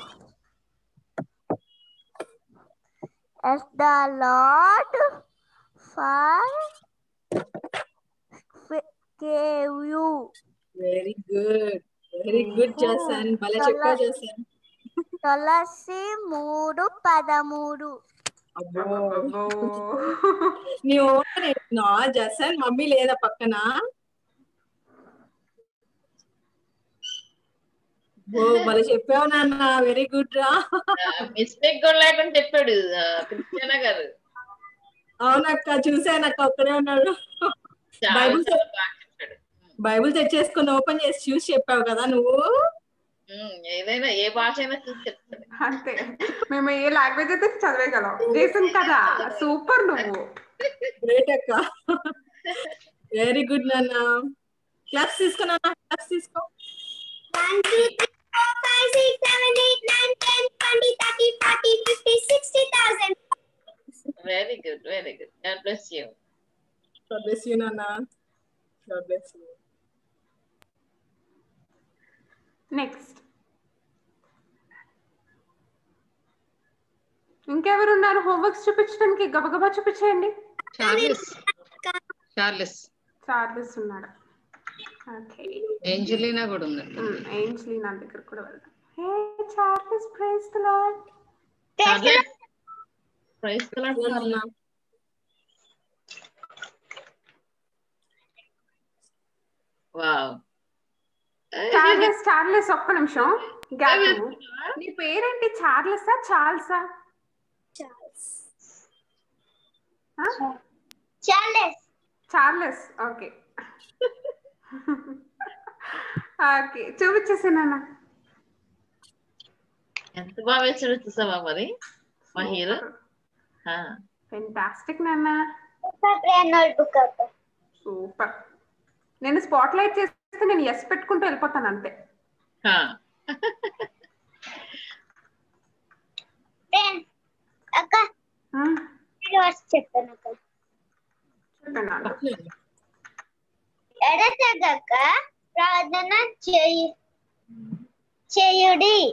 as the Lord forgave you. Very good, very good Jason, భలే చెప్పావు జసన్. తులసి మూడు పదమూడు. నీ ఓన్ జసన్, మమ్మీ లేదా పక్కన? భలే చెప్పావు నాన్న, వెరీ గుడ్ రా. మిస్టేక్ కూడా లేకుండా చెప్పాడు క్రిస్టియానా గారు. అవునక్క చూసానక్క, ఒక్కడే ఉన్నాడు. బైబుల్ బైబుల్ తెచ్చేసుకుని ఓపెన్ చేసి చూసి చెప్పావు కదా నువ్వు. ఏదైనా ఏ భాష అయినా చూసి చెప్తాడు అంతే. మేము ఏ లాంగ్వేజ్ అయితే చదివేయగలం. చేసాం కదా, సూపర్. నువ్వు గ్రేట్ అక్క, వెరీ గుడ్ నాన్న. క్లాస్ తీసుకో నాన్న, క్లాస్ తీసుకో. one, two, three, four, five, six, seven, eight, nine, ten, twenty, thirty, forty, fifty, sixty thousand. Very good, very good. God bless you. God bless you, Nana. God bless you. Next ఇంకెవరున్నారు homeworks చూపించడానికి? గబగబా చూపించేయండి. Charles Charles Charles ఉన్నాడు. Okay, Angelina కూడా ఉంది. Angelina దగ్గర కూడా వెళ్దాం. Hey Charles, praise the Lord. Praise the Lord. Wow. Charles Charles ఒక్క నిమిషం గ్యాప్. నీ పేరేంటి? చార్లెసా చార్ల్సా? చార్లెస్. చార్లెస్. ఓకే ఓకే, చూపించేసాను. ఎంత బాగా వేసాడో చూసావా మరి మా హీరో? ఫెంటాస్టిక్ నాన్న, సూపర్. నేను స్పాట్ లైట్ చేస్తే నేను ఎస్ పెట్టుకుంటూ వెళ్ళిపోతాను అంతే. అక్క చెప్తాను అక్క. ఎడతెగక ప్రార్థన చేయి చేయుడి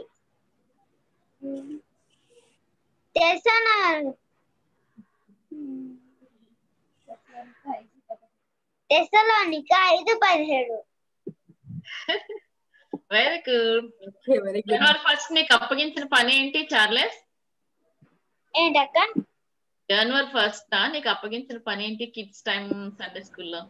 తెస్సలోనిక ఐదు పదిహేడు. Very good. Very good. First నీకు అప్పగించిన పని ఏంటి చార్లెస్? ఏంటక్క? జనవరి ఫస్ట్ నీకు అప్పగించిన పని ఏంటి కిడ్స్ టైమ్ సండే స్కూల్లో?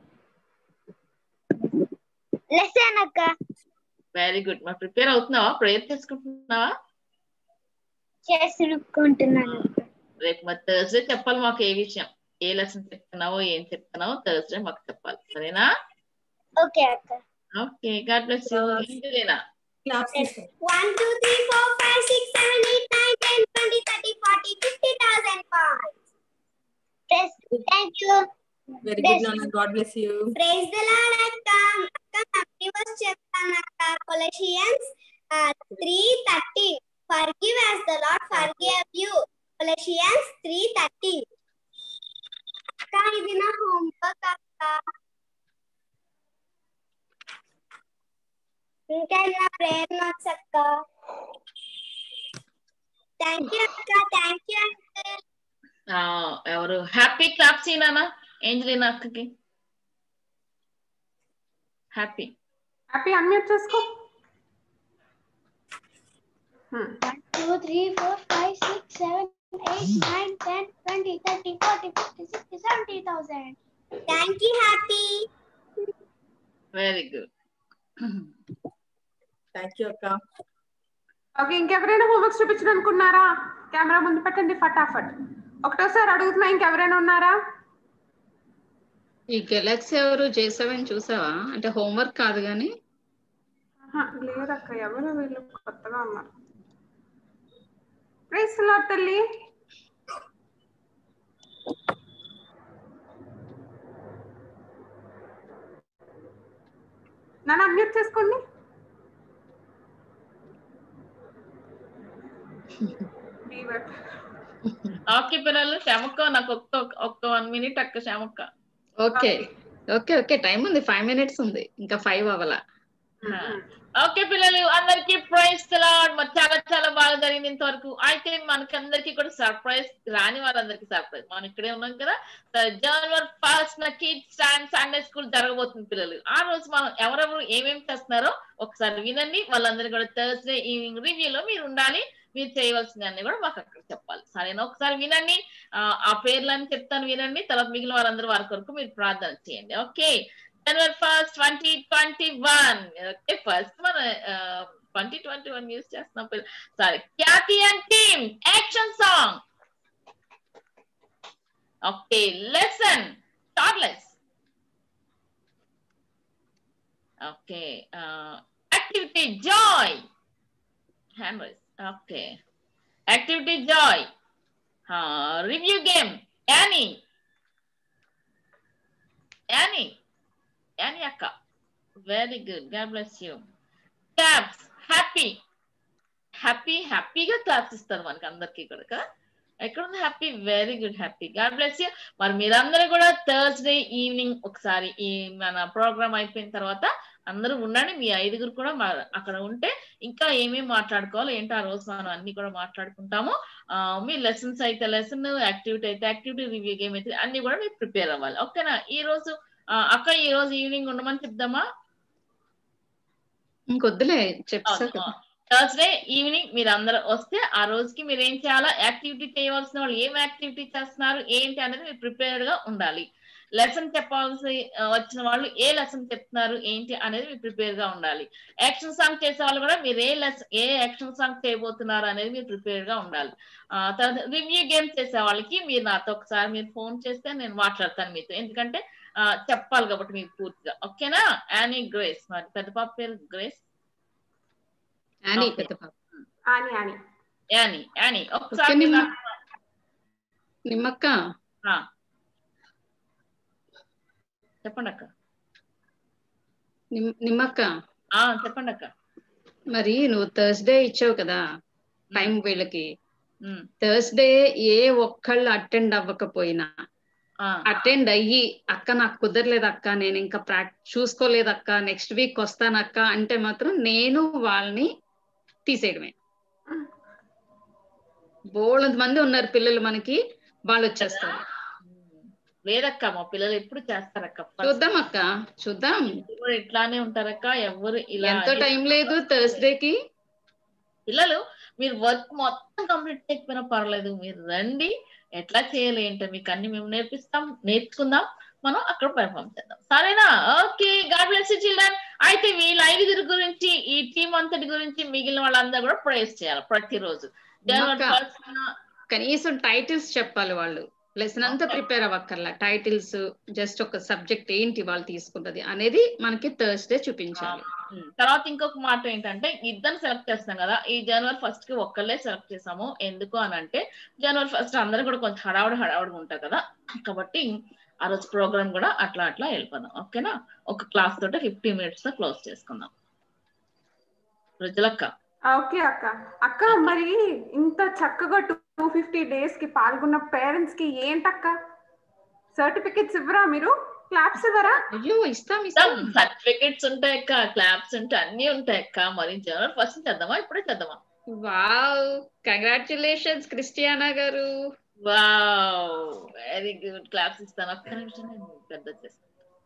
లెసన్ అక్క. Very good. మరి ప్రిపేర్ అవుతున్నావా? ప్రేయర్ చేసుకుంటున్నావా? చేసుకుంటున్నాను. రేపు మరి థర్స్డే చెప్పాలి మాకు ఏ విషయం, ఏ లెసన్ చెప్తున్నావో ఏం చెప్తున్నావో థర్స్డే మాకు చెప్పాలి, సరేనా? ఓకే అక్క. Okay, God bless you. ఇందులేనా one two three four five six seven eight nine ten twenty thirty forty fifty thousand points. Thank you. Very good, Nana. God bless you. Praise the Lord. Akka akka verse చెప్తాను అక్క. Colossians uh, three thirteen. Forgive as the Lord forgave you. Colossians three thirteen. అక్క ఇది నా homework అక్క. ఇంకా నా prayer notes అక్క. Thank you అక్క. Thank you uncle. ఎవరు హ్యాపీ క్లాప్స్ నానా ఏంజలినా అక్కకి? హ్యాపీ హ్యాపీ అన్మ్యూట్ చేసుకో. one two three four five six seven eight nine ten twenty thirty forty fifty sixty seventy thousand. Thank you happy. Very good. Thank you అక్క. Okay, ఇంకెవరైనా homework చూపించడం అనుకున్నారా? Camera ముందు పెట్టండి ఫటాఫట్. ఒకటోసారి అడుగుతున్నా, ఇంకెవరైనా ఉన్నారా? ఈ గెలాక్సీ ఎవరు జే సెవెన్ చూసావా? అంటే హోంవర్క్ కాదు కానీ. లేదక్క, ఎవరు వీళ్ళు కొత్తగా ఉన్నారు. ప్రైజ్ ది లార్డ్ తల్లి. నన్ను అన్మ్యూట్ చేసుకోండి. ఓకే పిల్లలు, శ్యామక్క నాకు ఒక్క ఒక్క వన్ మినిట్ అక్క. శ్యామక్క ఓకే ఓకే ఓకే టైం ఉంది, ఫైవ్ మినిట్స్ ఉంది, ఇంకా ఫైవ్ అవ్వాల. ఓకే పిల్లలు, అందరికి ప్రైజ్ ది లార్డ్. మరి చాలా చాలా బాగా జరిగింది ఇంతవరకు. అయితే మనకి అందరికి కూడా సర్ప్రైజ్, రాని వాళ్ళందరికీ సర్ప్రైజ్. మనం ఇక్కడే ఉన్నాం కదా. జనవరి ఫస్ట్ నా కిడ్స్ టైమ్ సండే స్కూల్ జరగబోతుంది పిల్లలు. ఆ రోజు మనం ఎవరెవరు ఏమేమి చేస్తున్నారో ఒకసారి వినండి. వాళ్ళందరూ కూడా థర్స్డే ఈవినింగ్ రివ్యూలో మీరు ఉండాలి. మీరు చేయవలసిందన్నీ కూడా మాకు అక్కడ చెప్పాలి, సరేనా? ఒకసారి వినండి, ఆ పేర్లని చెప్తాను వినండి. తర్వాత మిగిలిన వారందరూ వారి కొరకు మీరు ప్రార్థన చేయండి. ఓకే, జనవరి first twenty twenty one. Okay, first మన ట్వంటీ ట్వంటీ వన్ యూస్ చేస్తున్నాం. Sorry, Katie and team action song. Okay, lesson Charles. Okay, activity Joy. Hand raise. Okay, activity Joy. Review game Annie. Annie Annie అక్క, very good. God bless you. Claps Happy. Happy హ్యాపీగా claps ఇస్తారు మనకి అందరికీ కూడా. ఎక్కడ ఉంది Happy? Very good Happy. God bless you. మరి మీరందరూ కూడా థర్స్డే ఈవినింగ్ ఒకసారి ఈ మన ప్రోగ్రామ్ అయిపోయిన తర్వాత అందరూ ఉండండి. మీ ఐదుగురు కూడా అక్కడ ఉంటే ఇంకా ఏమేమి మాట్లాడుకోవాలి ఏంటో ఆ రోజు మనం అన్ని కూడా మాట్లాడుకుంటాము. మీ లెసన్స్ అయితే లెసన్, యాక్టివిటీ అయితే యాక్టివిటీ, రివ్యూ గేమ్ అయితే అన్ని కూడా మీరు ప్రిపేర్ అవ్వాలి. ఓకేనా? ఈ రోజు అక్క ఈ రోజు ఈవినింగ్ ఉండమని చెప్దామా? ఇంకొద్దులే చెప్తా. థర్స్డే ఈవినింగ్ మీరు అందరూ వస్తే ఆ రోజుకి మీరు ఏం చేయాలా, యాక్టివిటీ చేయవలసిన వాళ్ళు ఏం యాక్టివిటీ చేస్తున్నారు ఏంటి అనేది మీరు ప్రిపేర్డ్ గా ఉండాలి. లెసన్ చెప్పాల్సి వచ్చిన వాళ్ళు ఏ లెసన్ చెప్తున్నారు ఏంటి అనేది మీరు ప్రిపేర్ గా ఉండాలి. యాక్షన్ సాంగ్ చేసే వాళ్ళు కూడా మీరు ఏ లెసన్ ఏ యాక్షన్ సాంగ్ చేయబోతున్నారు అనేది మీరు ప్రిపేర్ గా ఉండాలి. ఆ తర్వాత రివ్యూ గేమ్ చేసే వాళ్ళకి మీరు నాతో ఒకసారి మీరు ఫోన్ చేస్తే నేను మాట్లాడతాను మీతో, ఎందుకంటే ఆ చెప్పాలి కాబట్టి మీకు పూర్తిగా. ఓకేనా? Annie Grace. మరి పెద్ద పాప పేరు గ్రేస్. యానీ పెద్ద పాప. యానీ యానీ యానీ యానీ ఒకసారి నిమ్మక్క చెప్పండి అక్క. నిమ్మక్క చెప్పండి అక్క. మరి నువ్వు థర్స్డే ఇచ్చావు కదా టైం వీళ్ళకి, థర్స్డే ఏ ఒక్కళ్ళు అటెండ్ అవ్వకపోయినా అటెండ్ అయ్యి అక్క నాకు కుదరలేదు అక్క నేను ఇంకా ప్రాక్టీస్ చూసుకోలేదు అక్క నెక్స్ట్ వీక్ వస్తాను అక్క అంటే మాత్రం నేను వాళ్ళని తీసేయడమే. బోళ్ళంత మంది ఉన్నారు పిల్లలు మనకి, వాళ్ళు వచ్చేస్తారు. లేదక్క మా పిల్లలు ఎప్పుడు చేస్తారక్క. చూద్దాం అక్క చూద్దాం, ఇట్లానే ఉంటారక్క. ఎవరు ఇలా ఎంతో టైం లేదు థర్స్డేకి. పిల్లలు మీరు వర్క్ మొత్తం కంప్లీట్ చేయకపోయినా పర్లేదు, మీరు రండి, ఎట్లా చేయాలి ఏంటో మీకు అన్ని మేము నేర్పిస్తాం, నేర్చుకుందాం, మనం అక్కడ పెర్ఫార్మ్ చేద్దాం, సరేనా? Okay, God bless you children. అయితే వీళ్ళ ఐదుగురి గురించి, ఈ టీమ్ అంతటి గురించి మిగిలిన వాళ్ళందరూ కూడా ప్రేస్ చేయాలి ప్రతిరోజు. కనీసం టైటిల్స్ చెప్పాలి వాళ్ళు, లెసన్ అంతా ప్రిపేర్ అవ్వక్కర్లా. టైటిల్స్ జస్ట్ ఒక సబ్జెక్ట్ ఏంటి వాళ్ళు తీసుకుంటది అనేది మనకి థర్స్డే చూపించాలి. తర్వాత ఇంకొక మాట ఏంటంటే, ఇద్దరు సెలెక్ట్ చేస్తాం కదా, ఈ జనవరి ఫస్ట్ కి ఒక్కళ్ళే సెలెక్ట్ చేసాము. ఎందుకు అని అంటే జనవరి ఫస్ట్ అందరూ కూడా కొంచెం హడావుడి హడావుడిగా ఉంటారు కదా, కాబట్టి ఆ రోజు ప్రోగ్రామ్ కూడా అట్లా అట్లా వెళ్ళిపోదాం. ఓకేనా? ఒక క్లాస్ తోటి ఫిఫ్టీన్ మినిట్స్ తో క్లోజ్ చేసుకుందాం. రుజులక్క. ఓకే అక్క. అక్క మరి ఇంత చక్కగా టూ ఫిఫ్టీ డేస్ కి పాల్గొన్న పేరెంట్స్ కి ఏంటక్క సర్టిఫికెట్స్ ఇవ్వరా మీరు? క్లాప్స్ ఇవ్వరా? అయ్యో ఇస్తాం ఇస్తాం. సర్టిఫికెట్స్ ఉంటాయి అక్క, క్లాప్స్ ఉంటాయి, అన్ని ఉంటాయి అక్క. మరి జనవరి ఫస్ట్ చేద్దామా, ఇప్పుడే చేద్దామా? వావ్, కంగ్రాచులేషన్స్ క్రిస్టియానా గారు. Wow, very good. క్లాప్స్ ఇస్తాను. ఒక్క నిమిషం నేను పెద్ద చేస్తాను.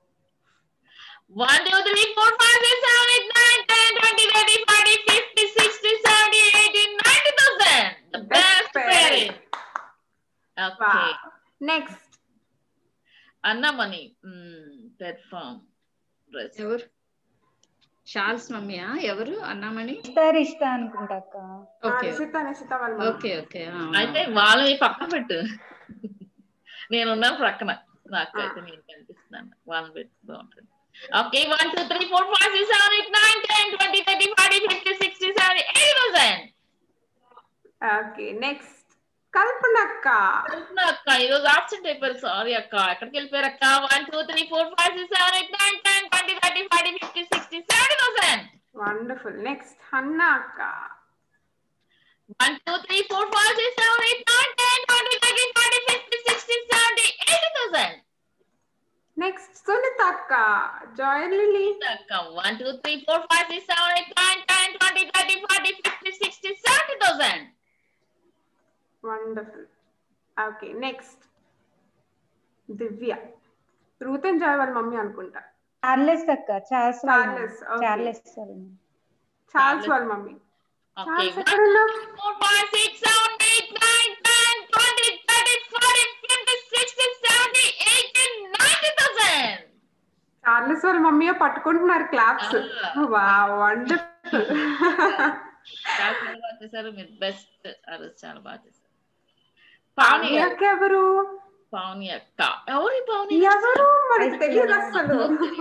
One, two, three, four, five, six, seven, eight, nine, ten, twenty, thirty, forty, fifty, sixty, seventy, eighty, ninety thousand. The best parent. Okay. Next. Annamani perform. ఎవరు? షాల్స్ మమ్మీయా? ఎవరు అన్నామని? ఇష్ట అనుకుంటా అక్క. Okay okay okay. అయితే వాళ్ళని పక్కన పెట్టు, నేనున్నాను ప్రక్కన, నాకైతే నేను కనిపిస్తున్నాను, వాళ్ళని పెట్టు బాగుంటుంది. Okay, one, two, three, four, five, six, seven, eight, nine, ten, twenty, thirty, forty, fifty, sixty, seventy, eighty thousand. Okay, next. Kalpana akka. Kalpana akka, ee roju absent అయిపోయారు. సారీ అక్క, ఎక్కడికి వెళ్ళిపోయారు అక్క? one, two, three, four, five, six, seven, eight, nine, ten, twenty, thirty, forty, fifty, sixty, seventy thousand. Wonderful. Next, Hanna akka. one, two, three, four, five, six, seven, eight, nine, ten, twenty, thirty, forty, fifty, sixty, seventy, eighty thousand. Next, Sunita akka. Joy Lily akka. one, two, three, four, five, six, seven, eight, nine, ten, twenty, thirty, forty, fifty, sixty, seventy thousand. Wonderful. Okay, next. Divya. Ruth and Joy వాళ్ళ mummy అనుకుంటా. Charles అక్క. Charles Charles. Charles Charles వాళ్ళ mummy. Okay, one, two, three, four, five, six, seven, eight, nine, ten, twenty, thirty, forty, fifty, sixty, seventy, eighty, ninety thousand. Charles వాళ్ళ mummy పట్టుకుంటున్నారు claps. Wow, wonderful. చాలా బాగా చేశారు మీరు, best. అరస్ చాలా బాగా చేశారు. పావని అక్క ఎవరు? పావని అక్క ఎవరు? పావని ఎవరు మరి తెలియదు అసలు.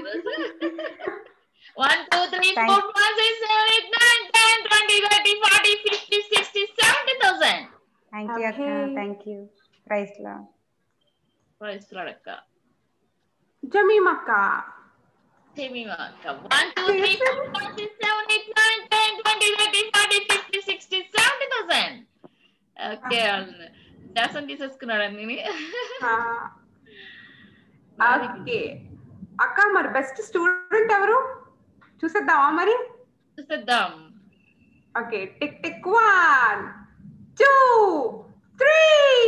one, two, three, four, five, six, seven, eight, nine, ten, twenty, thirty, forty, fifty, sixty, seventy thousand. Thank you akka. Thank you. Praise Lord. Praise Lord akka. Jamima akka. Jamima akka. one, two, three, four, five, six, seven, eight, nine, ten, twenty, thirty, forty, fifty, sixty, seventy thousand. Okay. Jason తీసేసుకున్నాడు అన్ని. Okay అక్క, మరి best student ఎవరు చూసేద్దామా? మరి చూసేద్దాం. Okay, tick tick one two three.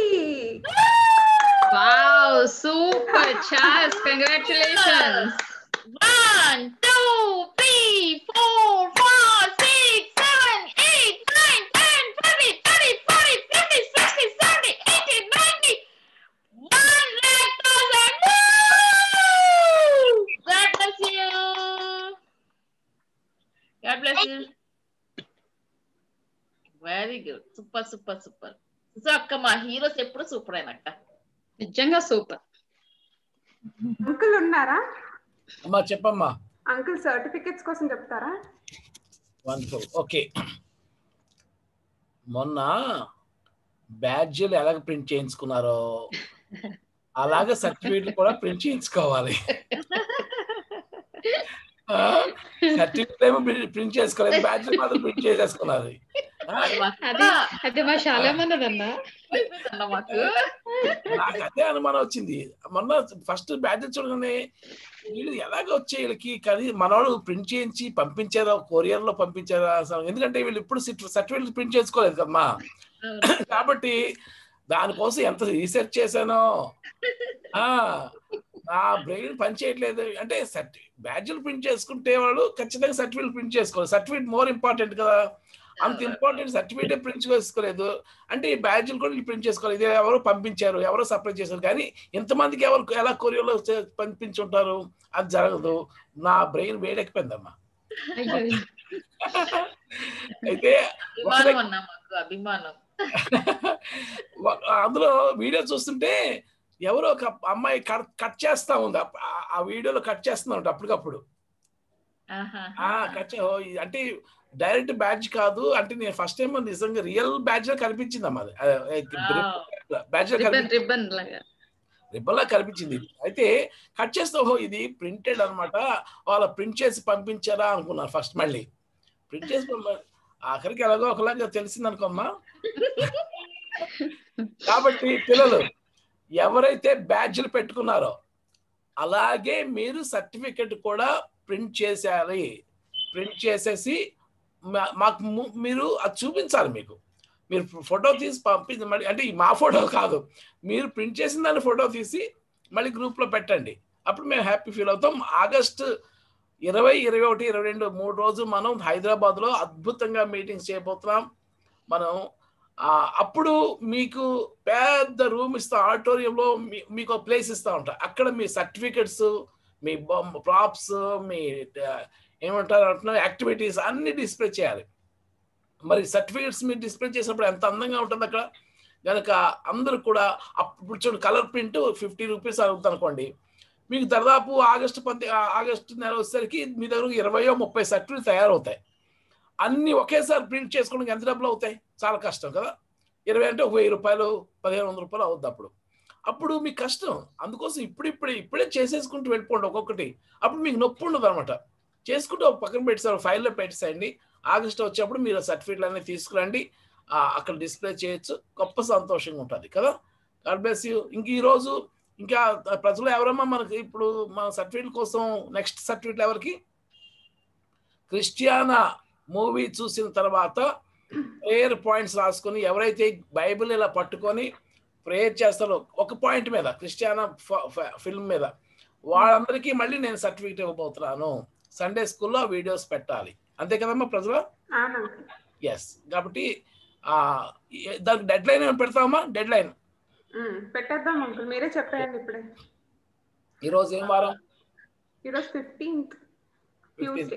Wow, super Charles, congratulations. one, two, three, four, five, six, seven, eight, nine, ten, twenty, thirty, forty, fifty, sixty, seventy, eighty, ninety, one lakh thousand. God bless you. God bless you. Very good. Super, super, super. So అక్క, మా heroes ఎప్పుడు super అయినక్క, నిజంగా super. Uncle ఉన్నారా? అమ్మా చెప్పమ్మా. Uncle certificates కోసం చెప్తారా? Wonderful. Okay, మొన్న బ్యాడ్జీలు ఎలాగ ప్రింట్ చేయించుకున్నారో అలాగే సర్టిఫికేట్లు కూడా ప్రింట్ చేయించుకోవాలి. సర్టిఫికేట్ ఏమో ప్రింట్ చేసుకోలేదు, బ్యాడ్జీలు మాత్రం ప్రింట్ చేసేసుకున్నది. అది అది మా శాలేమన్నదన్నా మాకు నాకు అదే అనుమానం వచ్చింది. మొన్న ఫస్ట్ బ్యాచ్ చూడగానే వీళ్ళు ఎలాగ వచ్చే వీళ్ళకి కానీ మనవాళ్ళు ప్రింట్ చేయించి పంపించారా, కొరియర్ లో పంపించారా అసలు, ఎందుకంటే వీళ్ళు ఇప్పుడు సర్టిఫికేట్ ప్రింట్ చేసుకోలేదు కదమ్మా. కాబట్టి దానికోసం ఎంత రీసెర్చ్ చేశానో, ఆ నా బ్రెయిన్ పనిచేయట్లేదు. అంటే సర్టి బ్యాడ్జ్లు ప్రింట్ చేసుకుంటే వాళ్ళు ఖచ్చితంగా సర్టిఫికేట్ ప్రింట్ చేసుకోవాలి. సర్టిఫికేట్ మోర్ ఇంపార్టెంట్ కదా, అంత ఇంపార్టెంట్ సర్టిఫికేట్ ప్రింట్ చేసుకోలేదు అంటే ఈ బ్యాడ్జ్లు కూడా ప్రింట్ చేసుకోవాలి. ఇది ఎవరో పంపించారు, ఎవరో సప్లై చేశారు, కానీ ఇంతమందికి ఎవరు ఎలా కొరియర్లో పంపించుంటారు, అది జరగదు. నా బ్రెయిన్ వేడెక్కిపోయిందమ్మా. అయితే అభిమానం అందులో వీడియో చూస్తుంటే ఎవరో ఒక అమ్మాయి కట్ కట్ చేస్తా ఉంది, ఆ వీడియోలో కట్ చేస్తున్నా ఉంటా అప్పటికప్పుడు. కట్ అంటే డైరెక్ట్ బ్యాడ్జ్ కాదు అంటే నేను ఫస్ట్ టైం నిజంగా రియల్ బ్యాడ్జ్ లా కనిపించింది అమ్మా. బ్యాడ్జ్ రిబ్బన్ లా కనిపించింది. అయితే కట్ చేస్తే ఓహో ఇది ప్రింటెడ్ అనమాట, వాళ్ళ ప్రింట్ చేసి పంపించారా అనుకున్నారు ఫస్ట్. మళ్ళీ ప్రింట్ చేసి ఆఖరికి ఎలాగో ఒకలాగా తెలిసింది అనుకోమ్మా. కాబట్టి పిల్లలు ఎవరైతే బ్యాడ్జ్లు పెట్టుకున్నారో అలాగే మీరు సర్టిఫికెట్ కూడా ప్రింట్ చేసేయాలి. ప్రింట్ చేసేసి మాకు మీరు అది చూపించాలి. మీకు మీరు ఫోటో తీసి పంపించి మళ్ళీ, అంటే మా ఫోటో కాదు, మీరు ప్రింట్ చేసిన దాన్ని ఫోటో తీసి మళ్ళీ గ్రూప్లో పెట్టండి. అప్పుడు మేము హ్యాపీ ఫీల్ అవుతాం. ఆగస్టు ఇరవై ఇరవై ఒకటి ఇరవై రెండు మూడు రోజు మనం హైదరాబాద్లో అద్భుతంగా మీటింగ్స్ చేయబోతున్నాం. మనం అప్పుడు మీకు పెద్ద రూమ్ ఇస్తాం, ఆడిటోరియంలో మీకు ప్లేస్ ఇస్తూ ఉంటాం. అక్కడ మీ సర్టిఫికెట్స్, మీ ప్రాప్స్, మీ ఏమంటారు అంటున్నా యాక్టివిటీస్ అన్ని డిస్ప్లే చేయాలి. మరి సర్టిఫికెట్స్ మీరు డిస్ప్లే చేసినప్పుడు ఎంత అందంగా ఉంటుంది అక్కడ. కనుక అందరూ కూడా అప్పుడు చూడండి, కలర్ ప్రింట్ ఫిఫ్టీ రూపీస్ అవుతుంది అనుకోండి, మీకు దాదాపు ఆగస్టు పది ఆగస్టు నెల వచ్చేసరికి మీ దగ్గర ఇరవయో ముప్పై సర్టిఫికెట్లు తయారవుతాయి. అన్ని ఒకేసారి ప్రింట్ చేసుకోవడానికి ఎంత డబ్బులు అవుతాయి, చాలా కష్టం కదా. ఇరవై అంటే ఒక వెయ్యి రూపాయలు పదిహేను వందల రూపాయలు అవుద్ది. అప్పుడు అప్పుడు మీకు కష్టం. అందుకోసం ఇప్పుడు ఇప్పుడే ఇప్పుడే చేసేసుకుంటూ వెళ్ళిపోండి ఒక్కొక్కటి. అప్పుడు మీకు నొప్పి ఉండదు అనమాట. చేసుకుంటూ ఒక పక్కన పెట్టేసారు, ఫైల్లో పెట్టేసేయండి. ఆగస్టు వచ్చేప్పుడు మీరు సర్టిఫికెట్లు అన్నీ తీసుకురండి, అక్కడ డిస్ప్లే చేయొచ్చు. గొప్ప సంతోషంగా ఉంటుంది కదా. God bless you. ఇంక ఈరోజు ఇంకా ప్రజలు ఎవరమ్మా మనకి ఇప్పుడు మన సర్టిఫికెట్ కోసం నెక్స్ట్ సర్టిఫికెట్లు ఎవరికి? క్రిస్టియానా మూవీ చూసిన తర్వాత ప్రేయర్ పాయింట్స్ రాసుకొని ఎవరైతే బైబిల్ ఇలా పట్టుకొని ప్రేయర్ చేస్తారో ఒక పాయింట్ మీద, క్రిస్టియానా ఫిల్మ్ మీద, వాళ్ళందరికీ మళ్ళీ నేను సర్టిఫికెట్ ఇవ్వబోతున్నాను. సండే స్కూల్లో వీడియోస్ పెట్టాలి, అంతే కదమ్మా ప్రజలు? ఎస్. కాబట్టి దానికి డెడ్ లైన్ ఏమైనా పెడతామమ్మా? డెడ్ లైన్ పెట్టేద్దాం అంకుల్, మీరే చెప్పేయండి ఇప్పుడే. ఈరోజు ఏం వారం? ఈరోజు ఫిఫ్టీన్త్ ట్యూస్డే.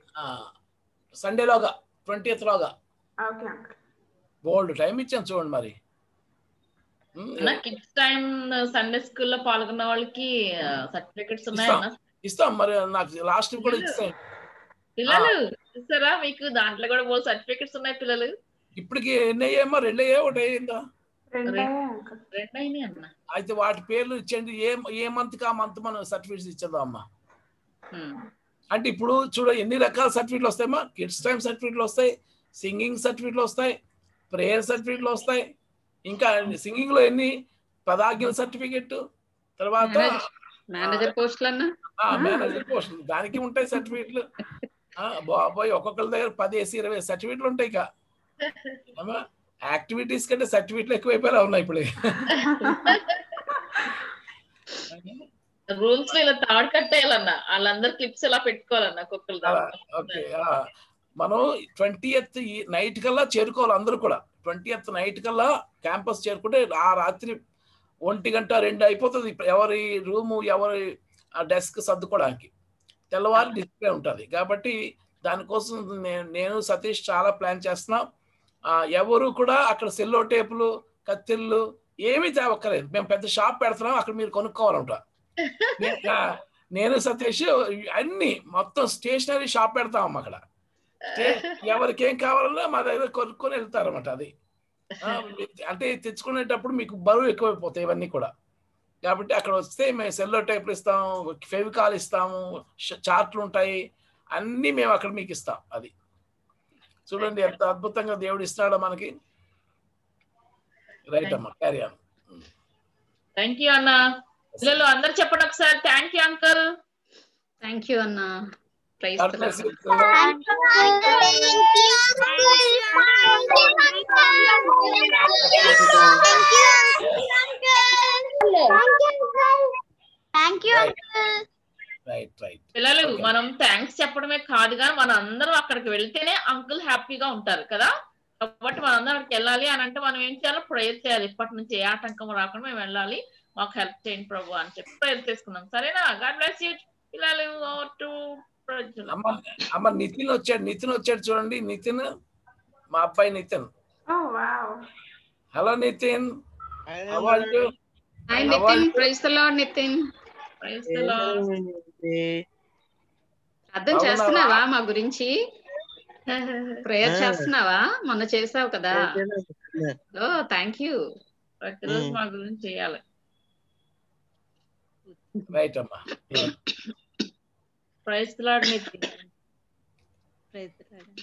సండేలోగా ట్వంటీయత్ లోగా ఓకే అంకుల్. బోల్డ్ టైం ఇచ్చాను చూడండి. మరి కిడ్స్ టైం సండే స్కూల్లో పాల్గొన్న వాళ్ళకి సర్టిఫికెట్స్ ఉన్నాయన్నా? ఇస్తాం. మరి నాకు లాస్ట్ కూడా ఇస్తాం. పిల్లలు ఇస్తారా మీకు? దాంట్లో కూడా బోల్ సర్టిఫికెట్స్ ఉన్నాయి పిల్లలు. ఇప్పటికి ఎన్ని అయ్యామా? రెండు అయ్యా ఒకటి అయ్యిందా? రెండు అయినాయి అన్న. అయితే వాటి పేర్లు ఇచ్చండి. ఏ ఏ మంత్ కా మంత్ మనం సర్టిఫికెట్స్ ఇచ్చేద్దాం అమ్మా. అంటే ఇప్పుడు చూడ ఎన్ని రకాల సర్టిఫికెట్లు వస్తాయమ్మా. కిడ్స్ టైం సర్టిఫికెట్లు వస్తాయి, సింగింగ్ సర్టిఫికెట్లు వస్తాయి, ప్రేయర్ సర్టిఫికెట్లు వస్తాయి. ఇంకా సింగింగ్ లో ఎన్ని పదాజ్ఞల సర్టిఫికెట్, తర్వాత మేనేజర్ పోస్టులు అన్నా మేనేజర్ పోస్టులు, దానికి ఉంటాయి సర్టిఫికెట్లు. బాబాయ్ ఒక్కొక్కరి దగ్గర పదేసి ఇరవై సర్టిఫికెట్లు ఉంటాయి. ఇక యాక్టివిటీస్ కంటే సర్టిఫికెట్లు ఎక్కువైపోయేలా ఉన్నాయి ఇప్పుడు. రూల్స్ లో ఇలా తాడు కట్టేయాలన్నా, వాళ్ళందరూ క్లిప్స్ ఇలా పెట్టుకోవాలన్నా ఒక్కొక్కరు. ఓకే. మనం ట్వంటీయత్ నైట్ కల్లా చేరుకోవాలి అందరూ కూడా. ట్వంటీయత్ నైట్ కల్లా క్యాంపస్ చేరుకుంటే ఆ రాత్రి ఒంటి గంట రెండు అయిపోతుంది ఎవరి రూము ఎవరి డెస్క్ సర్దుకోవడానికి. తెల్లవారు డిస్ప్లే ఉంటుంది. కాబట్టి దానికోసం నేను నేను సతీష్ చాలా ప్లాన్ చేస్తున్నాం. ఎవరు కూడా అక్కడ సెల్లో టేపులు, కత్తిళ్ళు ఏమీ తేవక్కర్లేదు. మేము పెద్ద షాప్ పెడుతున్నాం, అక్కడ మీరు కొనుక్కోవాలంట. నేను సతీష్ అన్ని మొత్తం స్టేషనరీ షాప్ పెడతాం అక్కడ. ఎవరికి ఏం కావాలన్నా మా దగ్గర కొనుక్కొని వెళ్తారన్నమాట. అది అంటే తెచ్చుకునేటప్పుడు మీకు బరువు ఎక్కువైపోతాయి ఇవన్నీ కూడా. కాబట్టి అక్కడ వస్తే మేము సెల్లో టైప్లు ఇస్తాము, ఫెవికాల్ ఇస్తాము, చార్ట్లు ఉంటాయి, అన్నీ మేము అక్కడ మీకు ఇస్తాం. అది చూడండి ఎంత అద్భుతంగా దేవుడు ఇస్తాడో మనకి. రైట్ అమ్మా, క్యారీ ఆన్. థ్యాంక్ యూ అన్న. పిల్లలు అందరు చెప్పండి ఒకసారి. Thank you uncle. Thank you అన్న. Praise God bless you. పిల్లలు మనం థ్యాంక్స్ చెప్పడమే కాదు కానీ మనం అందరం అక్కడికి వెళ్తేనే అంకుల్ హ్యాపీగా ఉంటారు కదా. కాబట్టి మనం అందరం అక్కడికి వెళ్ళాలి అని అంటే మనం ఏం చేయాలో ప్రేయర్ చేయాలి. ఇప్పటి నుంచి ఏ ఆటంకం రాకుండా మేము వెళ్ళాలి, మాకు హెల్ప్ చేయండి ప్రభు అని చెప్పి ప్రేయర్ చేసుకున్నాం. సరేనా? గాడ్ బ్లెస్ యూ పిల్లలు. అమ్మ అమ్మ నితిన్ వచ్చాడు, నితిన్ వచ్చాడు చూడండి. నితిన్, మా అబ్బాయి Nitin. Hello Nitin, how are you? Hi Nitin, praise the Lord Nitin. Praise the Lord. అర్థం చేస్తున్నావా మా గురించి? ప్రేయర్ చేస్తున్నావా? మొన్న చేసావు కదా. Oh thank you. ప్రతిరోజు మా గురించి చేయాలి. రైట్ అమ్మా. Praise the Lord Nitin. Praise the Lord.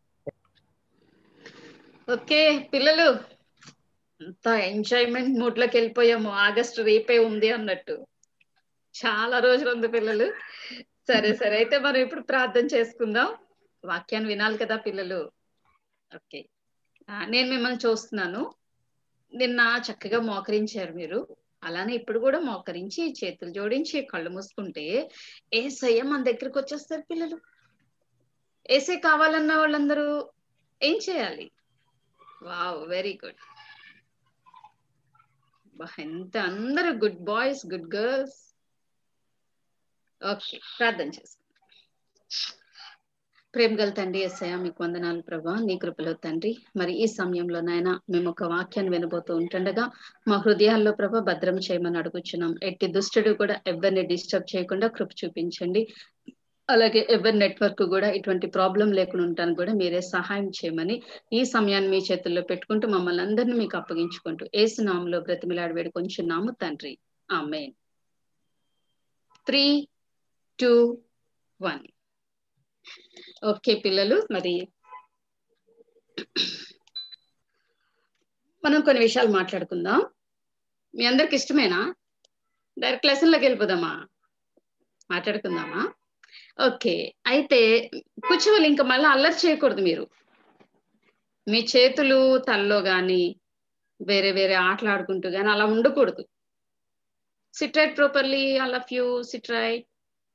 Okay పిల్లలు, అంతా ఎంజాయ్మెంట్ మూడ్ లోకి వెళ్ళిపోయాము. ఆగస్ట్ రేపే ఉంది అన్నట్టు. చాలా రోజులు ఉంది పిల్లలు. సరే సరే, అయితే మనం ఇప్పుడు ప్రార్థన చేసుకుందాం. వాక్యాన్ని వినాలి కదా పిల్లలు. ఓకే, నేను మిమ్మల్ని చూస్తున్నాను. నిన్న చక్కగా మోకరించారు మీరు. అలానే ఇప్పుడు కూడా మోకరించి చేతులు జోడించి కళ్ళు మూసుకుంటే ఏసయ్య మన దగ్గరికి వచ్చేస్తారు పిల్లలు. ఏసే కావాలన్న వాళ్ళందరూ ఏం చేయాలి? Wow, very good. ఎంత అందరూ good boys, good girls. Okay, ప్రార్థన చేసుకుందాం. ప్రేమ గల తండ్రి యేసయ్య, మీకు వందనాలు ప్రభా. నీ కృపలో తండ్రి, మరి ఈ సమయంలో నాయన మేము ఒక వాక్యాన్ని వినబోతూ ఉంటుండగా మా హృదయాల్లో ప్రభా భద్రం చేయమని అడుగుచున్నాం. ఎట్టి దుష్టుడు కూడా ఎవరిని డిస్టర్బ్ చేయకుండా కృప చూపించండి. అలాగే ఎవరి నెట్వర్క్ కూడా ఇటువంటి ప్రాబ్లం లేకుండా ఉంటాను కూడా మీరే సహాయం చేయమని ఈ సమయాన్ని మీ చేతుల్లో పెట్టుకుంటూ మమ్మల్ని అందరినీ మీకు అప్పగించుకుంటూ యేసు నామములో బ్రతిమిలాడి వేడుకొంచున్నాము తండ్రి, ఆమేన్. Three two one. ఓకే పిల్లలు, మరి మనం కొన్ని విషయాలు మాట్లాడుకుందాం. మీ అందరికి ఇష్టమేనా? డైరెక్ట్ లెసన్లోకి వెళ్ళిపోదామా? మాట్లాడుకుందామా? ఓకే, అయితే కూర్చోవాలి. ఇంకా మళ్ళీ అల్లరి చేయకూడదు. మీరు మీ చేతులు తల్లో గాని వేరే వేరే ఆటలు ఆడుకుంటూ గాని అలా ఉండకూడదు. Sit right properly. I love you. Sit right.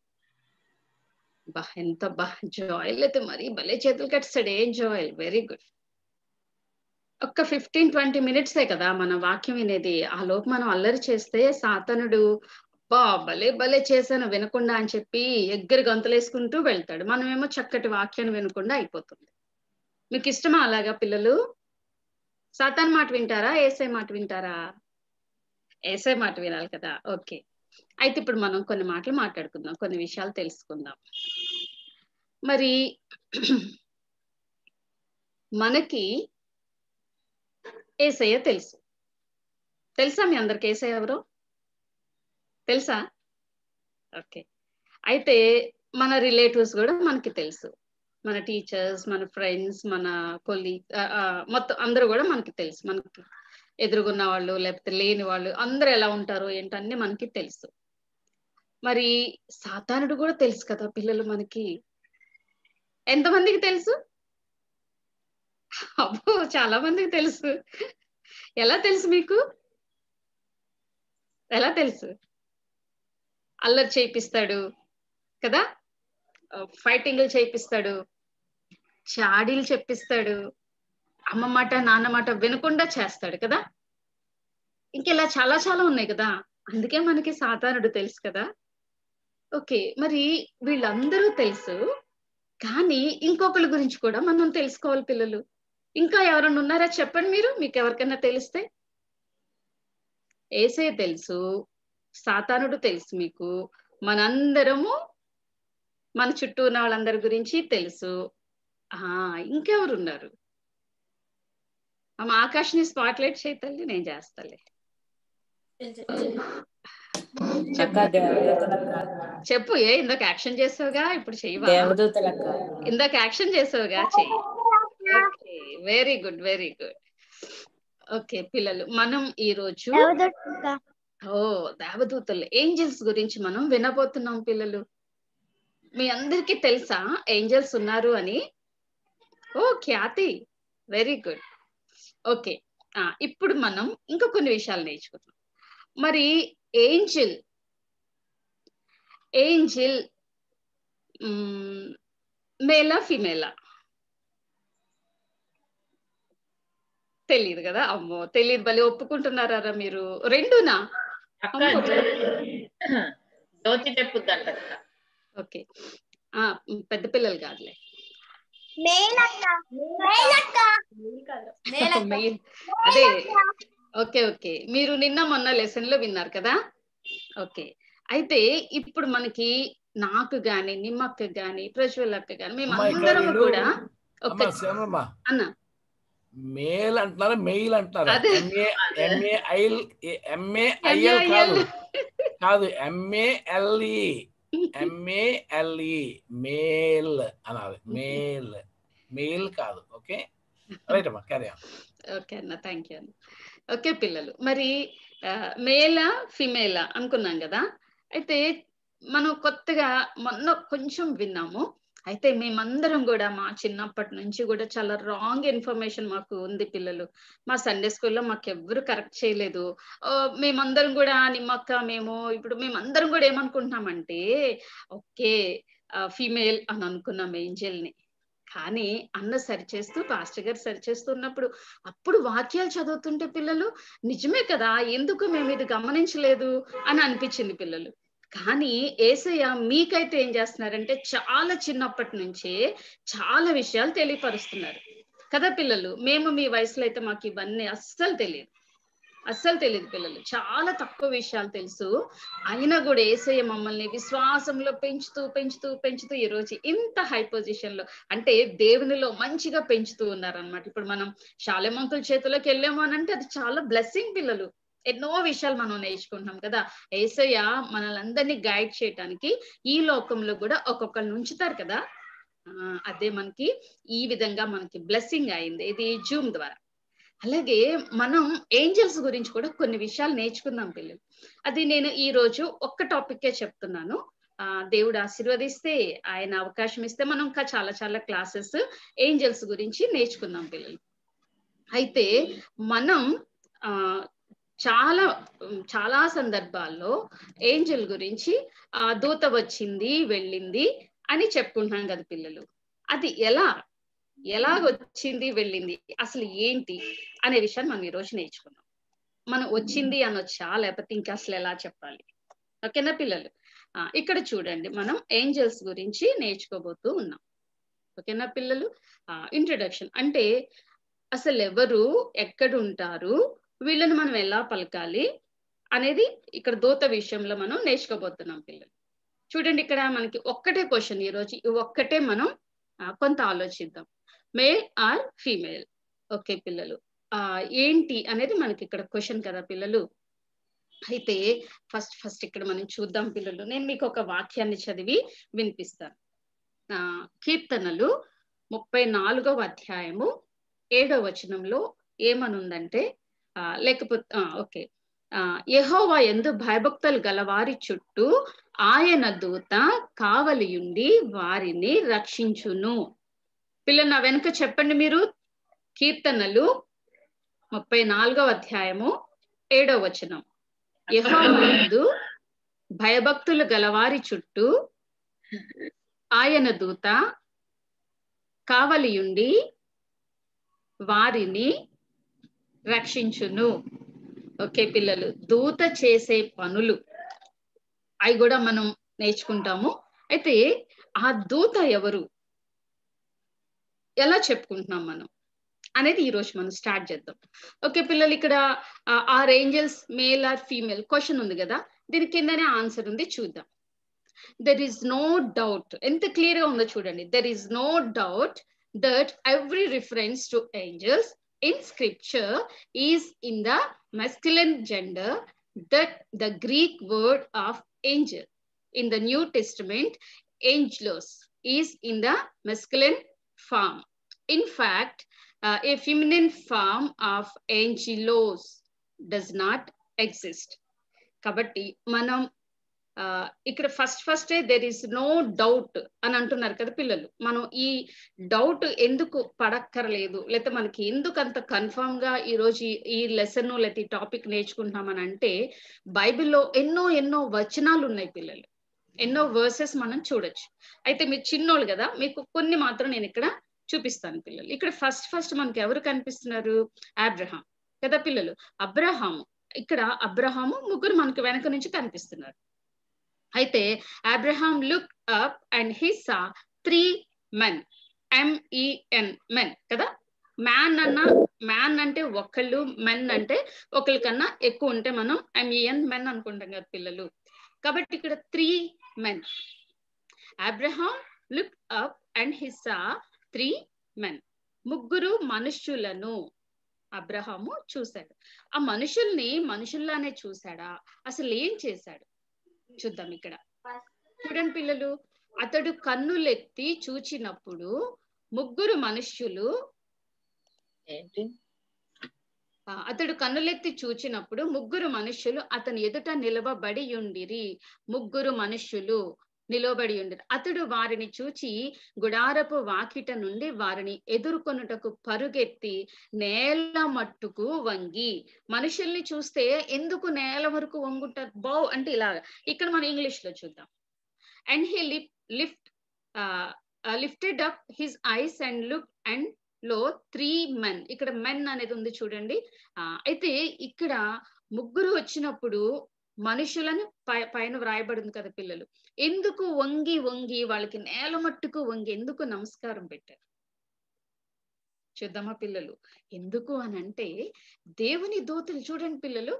బా ఎంత బా జాయిల్ అయితే మరీ భలే చేతులు కట్టాడు. ఏం జాయిల్, వెరీ గుడ్. ఒక్క ఫిఫ్టీన్ ట్వంటీ మినిట్సే కదా మన వాక్యం వినేది. ఆ లోపు మనం అల్లరి చేస్తే సాతానుడు బా భలే భలే చేశాను వినకుండా అని చెప్పి ఎగ్గరి గంతులేసుకుంటూ వెళ్తాడు. మనమేమో చక్కటి వాక్యాన్ని వినకుండా అయిపోతుంది. మీకు ఇష్టమా అలాగా పిల్లలు? సాతాన్ మాట వింటారా, ఏసై మాట వింటారా? ఏసై మాట వినాలి కదా. ఓకే, అయితే ఇప్పుడు మనం కొన్ని మాటలు మాట్లాడుకుందాం, కొన్ని విషయాలు తెలుసుకుందాం. మరి మనకి ఏసయ్య తెలుసు. తెలుసా మీ అందరికి ఏసయ్య ఎవరో? తెలుసా? ఓకే, అయితే మన రిలేటివ్స్ కూడా మనకి తెలుసు. మన టీచర్స్, మన ఫ్రెండ్స్, మన కొలీగ్, మొత్తం అందరూ కూడా మనకి తెలుసు. మనకి ఎదురుగున్న వాళ్ళు లేకపోతే లేని వాళ్ళు అందరూ ఎలా ఉంటారో ఏంటన్నీ మనకి తెలుసు. మరి సాతానుడు కూడా తెలుసు కదా పిల్లలు మనకి. ఎంతమందికి తెలుసు? అబ్బో, చాలా మందికి తెలుసు. ఎలా తెలుసు మీకు? ఎలా తెలుసు? అల్లరి చేయిస్తాడు కదా, ఫైటింగ్లు చేయిస్తాడు, చాడీలు చెప్పిస్తాడు, అమ్మ మాట నాన్న మాట వినకుండా చేస్తాడు కదా. ఇంకెలా చాలా చాలా ఉన్నాయి కదా. అందుకే మనకి సాతానుడు తెలుసు కదా. ఓకే, మరి వీళ్ళందరూ తెలుసు, కానీ ఇంకొకళ్ళ గురించి కూడా మనం తెలుసుకోవాలి పిల్లలు. ఇంకా ఎవరన్నా ఉన్నారా చెప్పండి మీరు, మీకు ఎవరికైనా తెలిస్తే. ఏసయ్య తెలుసు, సాతానుడు తెలుసు మీకు, మనందరము మన చుట్టూ ఉన్న వాళ్ళందరి గురించి తెలుసు. ఆ ఇంకెవరున్నారు? ఆమె ఆకాష్ని స్పాట్ లైట్ చేయి తల్లి, నేను చేస్తాలే. చెప్పు. ఏ ఇందాక యాక్షన్ చేసావుగా, ఇప్పుడు చెయ్యవా? ఇందాక యాక్షన్ చేసావుగా, చెయ్యి. Okay very good very good. Okay పిల్లలు, మనం ఈ రోజు ఓ దేవదూతలు ఏంజల్స్ గురించి మనం వినబోతున్నాం పిల్లలు. మీ అందరికీ తెలుసా ఏంజల్స్ ఉన్నారు అని? ఓ ఖ్యాతి, వెరీ గుడ్. ఓకే, ఇప్పుడు మనం ఇంకా కొన్ని విషయాలు నేర్చుకుందాం. మరి ఏంజిల్ ఏంజిల్ మేలా ఫిమేలా తెలియదు కదా? అమ్మో తెలియదు, భలే ఒప్పుకుంటున్నారా మీరు? రెండునా? జ్యోతి చెప్పుద్దంట. ఓకే, పెద్ద పిల్లలు కాదులే. అదే ఓకే ఓకే, మీరు నిన్న మొన్న లెసన్ లో విన్నారు కదా. ఓకే, అయితే ఇప్పుడు మనకి నాకు గాని నిమ్మక్క గాని ప్రజ్వలక్క గాని మేమందరం కూడా అన్న మేల్ అంటున్నారా మెయిల్ అంటున్నారా? M A M A I L M A I L కాదు కాదు ఎంఏఎల్ఈ ఎంఏఎల్ఈ మేల్ అనాలి. మేల్ మెయిల్ కాదు. ఓకే రైట్ అమ్మా, క్యారీ ఆన్. ఓకే అన్న, థ్యాంక్ యూ అన్న. ఓకే పిల్లలు, మరి మేలా ఫిమేలా అనుకున్నాం కదా. అయితే మనం కొత్తగా మొన్న కొంచెం విన్నాము. అయితే మేమందరం కూడా మా చిన్నప్పటి నుంచి కూడా చాలా రాంగ్ ఇన్ఫర్మేషన్ మాకు ఉంది పిల్లలు. మా సండే స్కూల్లో మాకు ఎవ్వరు కరెక్ట్ చేయలేదు. మేమందరం కూడా నిమ్మక్క మేము ఇప్పుడు మేమందరం కూడా ఏమనుకుంటున్నామంటే ఓకే ఫీమేల్ అని అనుకున్నాం ఏంజెల్ని. కానీ అన్న సరిచేస్తూ పాస్టర్ గారు సరిచేస్తున్నప్పుడు అప్పుడు వాక్యాలు చదువుతుంటే పిల్లలు నిజమే కదా, ఎందుకు మేము ఇది గమనించలేదు అని అనిపించింది పిల్లలు. కానీ యేసయ్య మీకైతే ఏం చేస్తున్నారంటే చాలా చిన్నప్పటి నుంచే చాలా విషయాలు తెలియపరుస్తున్నారు కదా పిల్లలు. మేము మీ వయసులో అయితే మాకు ఇవన్నీ అస్సలు తెలియదు, అస్సలు తెలియదు పిల్లలు. చాలా తక్కువ విషయాలు తెలుసు. అయినా కూడా యేసయ్య మమ్మల్ని విశ్వాసంలో పెంచుతూ పెంచుతూ పెంచుతూ ఈ రోజు ఇంత హై పొజిషన్ లో అంటే దేవునిలో మంచిగా పెంచుతూ ఉన్నారనమాట. ఇప్పుడు మనం శాలెమంకుల చేతిలోకి వెళ్ళాము అని అంటే అది చాలా బ్లెస్సింగ్ పిల్లలు. ఎన్నో విషయాలు మనం నేర్చుకుంటున్నాం కదా. యేసయ్య మనల్ని అందరినీ గైడ్ చేయటానికి ఈ లోకంలో కూడా ఒక్కొక్కరిని ఉంచుతారు కదా. ఆ అదే మనకి ఈ విధంగా మనకి బ్లెస్సింగ్ అయింది ఇది జూమ్ ద్వారా. అలాగే మనం ఏంజల్స్ గురించి కూడా కొన్ని విషయాలు నేర్చుకుందాం పిల్లలు. అది నేను ఈ రోజు ఒక్క టాపిక్కే చెప్తున్నాను. ఆ దేవుడు ఆశీర్వదిస్తే, ఆయన అవకాశం ఇస్తే మనం ఇంకా చాలా చాలా క్లాసెస్ ఏంజల్స్ గురించి నేర్చుకుందాం పిల్లలు. అయితే మనం ఆ చాలా చాలా సందర్భాల్లో ఏంజల్ గురించి ఆ దూత వచ్చింది వెళ్ళింది అని చెప్పుకుంటున్నాం కదా పిల్లలు. అది ఎలా ఎలాగొచ్చింది వెళ్ళింది అసలు ఏంటి అనే విషయాన్ని మనం ఈరోజు నేర్చుకున్నాం. మనం వచ్చింది అనొచ్చా లేకపోతే ఇంకా అసలు ఎలా చెప్పాలి? ఓకేనా పిల్లలు? ఆ ఇక్కడ చూడండి, మనం ఏంజల్స్ గురించి నేర్చుకోబోతూ ఉన్నాం. ఓకేనా పిల్లలు? ఆ ఇంట్రడక్షన్ అంటే అసలు ఎవరు, ఎక్కడ ఉంటారు, వీళ్ళని మనం ఎలా పలకాలి అనేది ఇక్కడ దూత విషయంలో మనం నేర్చుకోబోతున్నాం పిల్లలు. చూడండి, ఇక్కడ మనకి ఒక్కటే క్వశ్చన్ ఈరోజు, ఒక్కటే మనం కొంత ఆలోచిద్దాం. Male or female? ఓకే పిల్లలు, ఆ ఏంటి అనేది మనకి ఇక్కడ క్వశ్చన్ కదా పిల్లలు. అయితే ఫస్ట్ ఫస్ట్ ఇక్కడ మనం చూద్దాం పిల్లలు. నేను మీకు ఒక వాక్యాన్ని చదివి వినిపిస్తాను. ఆ కీర్తనలు ముప్పై నాలుగవ అధ్యాయము ఏడవ వచనంలో ఏమనుందంటే ఆ లేకపోతే ఓకే ఆ యెహోవా యందు భయభక్తులు గలవారి చుట్టూ ఆయన దూత కావలియుండి వారిని రక్షించును. పిల్లలు నా వెనుక చెప్పండి మీరు. కీర్తనలు ముప్పై నాలుగవ అధ్యాయము ఏడవ వచనం. యెహోవా యందు భయభక్తులు గలవారి చుట్టూ ఆయన దూత కావలియుండి వారిని రక్షించును. ఓకే పిల్లలు, దూత చేసే పనులు అవి కూడా మనం నేర్చుకుంటాము. అయితే ఆ దూత ఎవరు, ఎలా చెప్పుకుంటున్నాం మనం అనేది ఈ రోజు మనం స్టార్ట్ చేద్దాం. ఓకే పిల్లలు, ఇక్కడ are angels male or female question ఉంది కదా, దీని కిందనే ఆన్సర్ ఉంది, చూద్దాం. దెర్ ఈస్ నో డౌట్, ఎంత క్లియర్ గా ఉందో చూడండి. There is no doubt that every reference to angels in scripture is in the masculine gender, that the Greek word of angel in the New Testament, angelos, is in the masculine form. In fact, uh, a feminine form of angelos does not exist. కాబట్టి మనం ఇక్కడ first ఫస్టే there is no doubt అని అంటున్నారు కదా పిల్లలు. మనం ఈ డౌట్ ఎందుకు పడక్కర్లేదు, లేకపోతే మనకి ఎందుకు అంత కన్ఫర్మ్ గా ఈ రోజు ఈ లెసన్ లేకపోతే ఈ టాపిక్ నేర్చుకుంటామని అంటే, బైబిల్లో ఎన్నో ఎన్నో వచనాలు ఉన్నాయి పిల్లలు, ఎన్నో వర్సెస్ మనం చూడొచ్చు. అయితే మీరు చిన్నోళ్ళు కదా, మీకు కొన్ని మాత్రం నేను ఇక్కడ చూపిస్తాను పిల్లలు. ఇక్కడ ఫస్ట్ ఫస్ట్ మనకి ఎవరు కనిపిస్తున్నారు? అబ్రహాం కదా పిల్లలు. అబ్రహాము, ఇక్కడ అబ్రహాము ముగ్గురు మనకు వెనక నుంచి కనిపిస్తున్నారు. అయితే Abraham look up and he saw three men, M E N men కదా. మ్యాన్ అన్న, మ్యాన్ అంటే ఒకళ్ళు, మెన్ అంటే ఒకళ్ళ కన్నా ఎక్కువ ఉంటే మనం ఎంఈఎన్ మెన్ అనుకుంటాం కదా పిల్లలు. కాబట్టి ఇక్కడ three men. Abraham look up and he saw three men, ముగ్గురు మనుష్యులను అబ్రహాము చూశాడు. ఆ మనుషుల్ని మనుషుల్లానే చూశాడా? అసలు ఏం చేశాడు చూద్దాం. ఇక్కడ చూడండి పిల్లలు, అతడు కన్నులెత్తి చూచినప్పుడు ముగ్గురు మనుష్యులు ఏంటి అతడు కన్నులెత్తి చూచినప్పుడు ముగ్గురు మనుష్యులు అతని ఎదుట నిలవబడి ఉండిరి. ముగ్గురు మనుష్యులు నిలబడి ఉండిరి. అతడు వారిని చూచి గుడారపు వాకిట నుండి వారిని ఎదుర్కొనుటకు పరుగెత్తి నేల మట్టుకు వంగి. మనుషుల్ని చూస్తే ఎందుకు నేల వరకు వంగుంటారు? బౌ అంటే ఇలాగా. ఇక్కడ మనం ఇంగ్లీష్ లో చూద్దాం. And he lift lift lifted up his eyes and look and lo three men. ఇక్కడ మెన్ అనేది ఉంది చూడండి. ఆ అయితే ఇక్కడ ముగ్గురు వచ్చినప్పుడు మనుషులను పై పైన వ్రాయబడింది కదా పిల్లలు. ఎందుకు వంగి వంగి వాళ్ళకి నేల మట్టుకు వంగి ఎందుకు నమస్కారం పెట్టారు చూద్దామా పిల్లలు. ఎందుకు అని అంటే దేవుని దూతలు చూడండి పిల్లలు.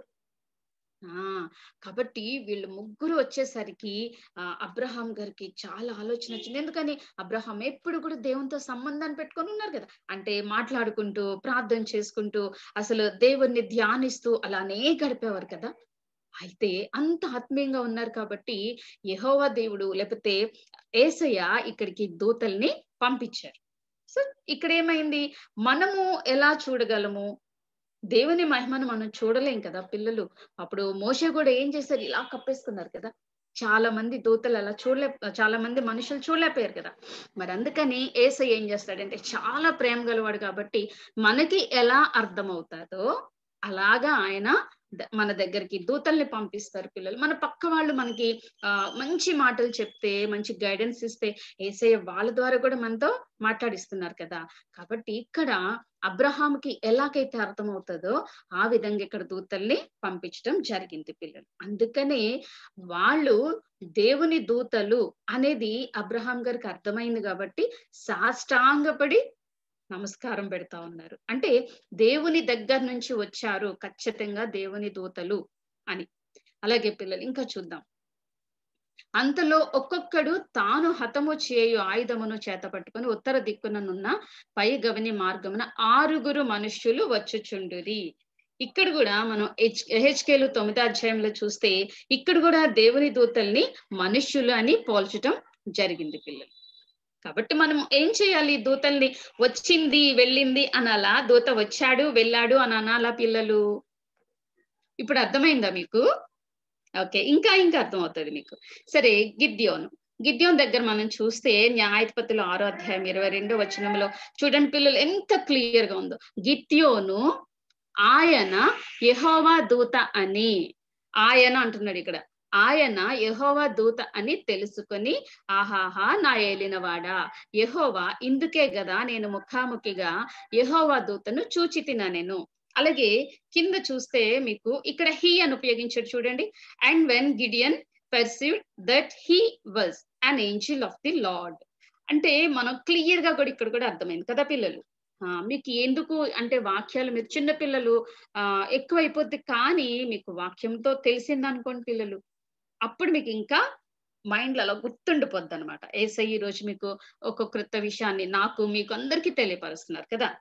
ఆ కాబట్టి వీళ్ళు ముగ్గురు వచ్చేసరికి ఆ అబ్రహాం గారికి చాలా ఆలోచన వచ్చింది. ఎందుకని అబ్రహాం ఎప్పుడు కూడా దేవునితో సంబంధాన్ని పెట్టుకొని ఉన్నారు కదా, అంటే మాట్లాడుకుంటూ ప్రార్థన చేసుకుంటూ అసలు దేవుణ్ణి ధ్యానిస్తూ అలానే గడిపేవారు కదా. అయితే అంత ఆత్మీయంగా ఉన్నారు కాబట్టి యెహోవా దేవుడు లేకపోతే యేసయ్య ఇక్కడికి దూతల్ని పంపించారు. సో ఇక్కడ ఏమైంది, మనము ఎలా చూడగలము? దేవుని మహిమను మనం చూడలేం కదా పిల్లలు. అప్పుడు మోషే కూడా ఏం చేశారు, ఇలా కప్పేసుకున్నారు కదా. చాలా మంది దూతలు అలా చూడలే, చాలా మంది మనుషులు చూడలేకపోయారు కదా. మరి అందుకని యేసయ్య ఏం చేస్తాడంటే చాలా ప్రేమ గలవాడు కాబట్టి మనకి ఎలా అర్థమవుతాదో అలాగా ఆయన మన దగ్గరికి దూతల్ని పంపిస్తారు పిల్లలు. మన పక్క వాళ్ళు మనకి ఆ మంచి మాటలు చెప్తే, మంచి గైడెన్స్ ఇస్తే యేసయ్య వాళ్ళ ద్వారా కూడా మనతో మాట్లాడిస్తున్నారు కదా. కాబట్టి ఇక్కడ అబ్రహాంకి ఎలాగైతే అర్థమవుతుందో ఆ విధంగా ఇక్కడ దూతల్ని పంపించడం జరిగింది పిల్లలు. అందుకనే వాళ్ళు దేవుని దూతలు అనేది అబ్రహాం గారికి అర్థమైంది కాబట్టి సాష్టాంగపడి నమస్కారం పెడతా ఉన్నారు. అంటే దేవుని దగ్గర నుంచి వచ్చారు, ఖచ్చితంగా దేవుని దూతలు అని. అలాగే పిల్లలు ఇంకా చూద్దాం. అంతలో ఒక్కొక్కడు తాను హతము చేయు ఆయుధమును చేత పట్టుకొని ఉత్తర దిక్కుననున్న పై గవని మార్గమున ఆరుగురు మనుష్యులు వచ్చుచుండురి. ఇక్కడ కూడా మనం హెచ్ హెచ్కేలు తొమ్మిదో అధ్యాయంలో చూస్తే ఇక్కడ కూడా దేవుని దూతల్ని మనుష్యులు అని పోల్చటం జరిగింది పిల్లలు. కాబట్టి మనం ఏం చేయాలి, దూతల్ని వచ్చింది వెళ్ళింది అనాలా, దూత వచ్చాడు వెళ్ళాడు అని అనాలా పిల్లలు? ఇప్పుడు అర్థమైందా మీకు? ఓకే, ఇంకా ఇంకా అర్థమవుతుంది మీకు. సరే, గిద్యోను గిద్యోన్ దగ్గర మనం చూస్తే న్యాయాధిపతులు ఆరో అధ్యాయం ఇరవై రెండో వచనంలో చూడండి పిల్లలు ఎంత క్లియర్ గా ఉందో. గిద్యోను ఆయన యెహోవా దూత అని, ఆయన అంటున్నాడు ఇక్కడ, ఆయన యెహోవా దూత అని తెలుసుకొని ఆహాహా నా ఏలినవాడా యెహోవా, ఇందుకే కదా నేను ముఖాముఖిగా యెహోవా దూతను చూచి తినా నేను. అలాగే కింద చూస్తే మీకు ఇక్కడ హీ అని ఉపయోగించాడు చూడండి. And when Gideon perceived that he was an angel of the Lord. అంటే మనం క్లియర్ గా కూడా ఇక్కడ కూడా అర్థమైంది కదా పిల్లలు. ఆ మీకు ఎందుకు అంటే వాక్యాలు మీరు చిన్న పిల్లలు ఆ ఎక్కువ అయిపోద్ది, కానీ మీకు వాక్యంతో తెలిసింది అనుకోండి పిల్లలు, అప్పుడు మీకు ఇంకా మైండ్ లో అలా గుర్తుండిపోద్ది అనమాట. యేసయ్య ఈ రోజు మీకు ఒక క్రొత్త విషయాన్ని నాకు మీకు అందరికీ తెలియపరుస్తున్నారు కదా.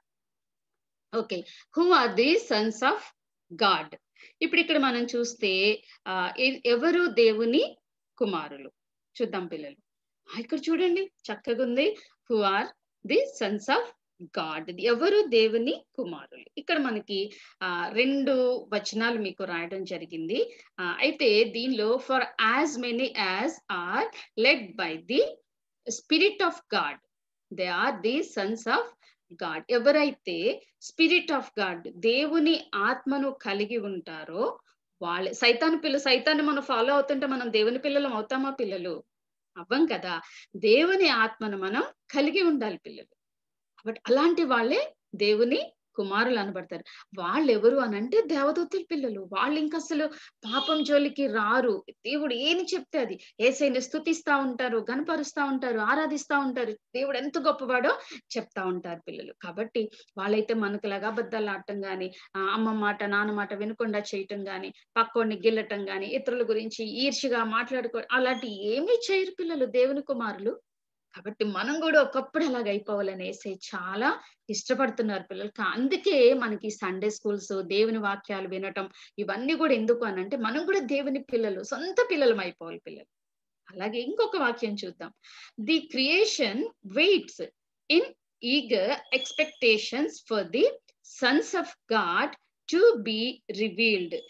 Okay, who are the sons of God. ఇప్పుడు ఇక్కడ మనం చూస్తే ఆ ఎవరు దేవుని కుమారులు చూద్దాం పిల్లలు. ఇక్కడ చూడండి చక్కగా ఉంది, who are the sons of God. ఎవరు? దేవుని కుమారులు. ఇక్కడ మనకి ఆ రెండు వచనాలు మీకు రాయడం జరిగింది. ఆ, అయితే దీనిలో for as many as are led by the spirit of God they are the sons of God. ఎవరైతే స్పిరిట్ ఆఫ్ గాడ్ దేవుని ఆత్మను కలిగి ఉంటారో వాళ్ళే సైతాను పిల్ల సైతాన్ని మనం ఫాలో అవుతుంటే మనం దేవుని పిల్లలం అవుతామా? పిల్లలు అవ్వం కదా. దేవుని ఆత్మను మనం కలిగి ఉండాలి పిల్లలు. కాబట్టి అలాంటి వాళ్ళే దేవుని కుమారులు అనబడతారు. వాళ్ళు ఎవరు అని అంటే దేవదూతల పిల్లలు. వాళ్ళు ఇంకా అసలు పాపం జోలికి రారు. దేవుడు ఏమి చెప్తే అది యేసయ్యని స్తుతిస్తా ఉంటారు, గణపరుస్తా ఉంటారు, ఆరాధిస్తా ఉంటారు. దేవుడు ఎంత గొప్పవాడో చెప్తా ఉంటారు పిల్లలు. కాబట్టి వాళ్ళైతే మనకులాగా అబద్ధాలు ఆడటం గాని, అమ్మ మాట నాన్న మాట వినకుండా చేయటం గాని, పక్కోడిని గిల్లటం గాని, ఇతరుల గురించి ఈర్ష్యగా మాట్లాడుకో అలాంటి ఏమీ చేయరు పిల్లలు దేవుని కుమారులు. కాబట్టి మనం కూడా ఒకప్పుడు అలాగ అయిపోవాలని యేసయ్య చాలా ఇష్టపడుతున్నారు పిల్లలు. అందుకే మనకి సండే స్కూల్స్, దేవుని వాక్యాలు వినటం ఇవన్నీ కూడా ఎందుకు అని అంటే మనం కూడా దేవుని పిల్లలు, సొంత పిల్లలం అయిపోవాలి పిల్లలు. అలాగే ఇంకొక వాక్యం చూద్దాం. The creation waits in eager expectations for the sons of God to be revealed.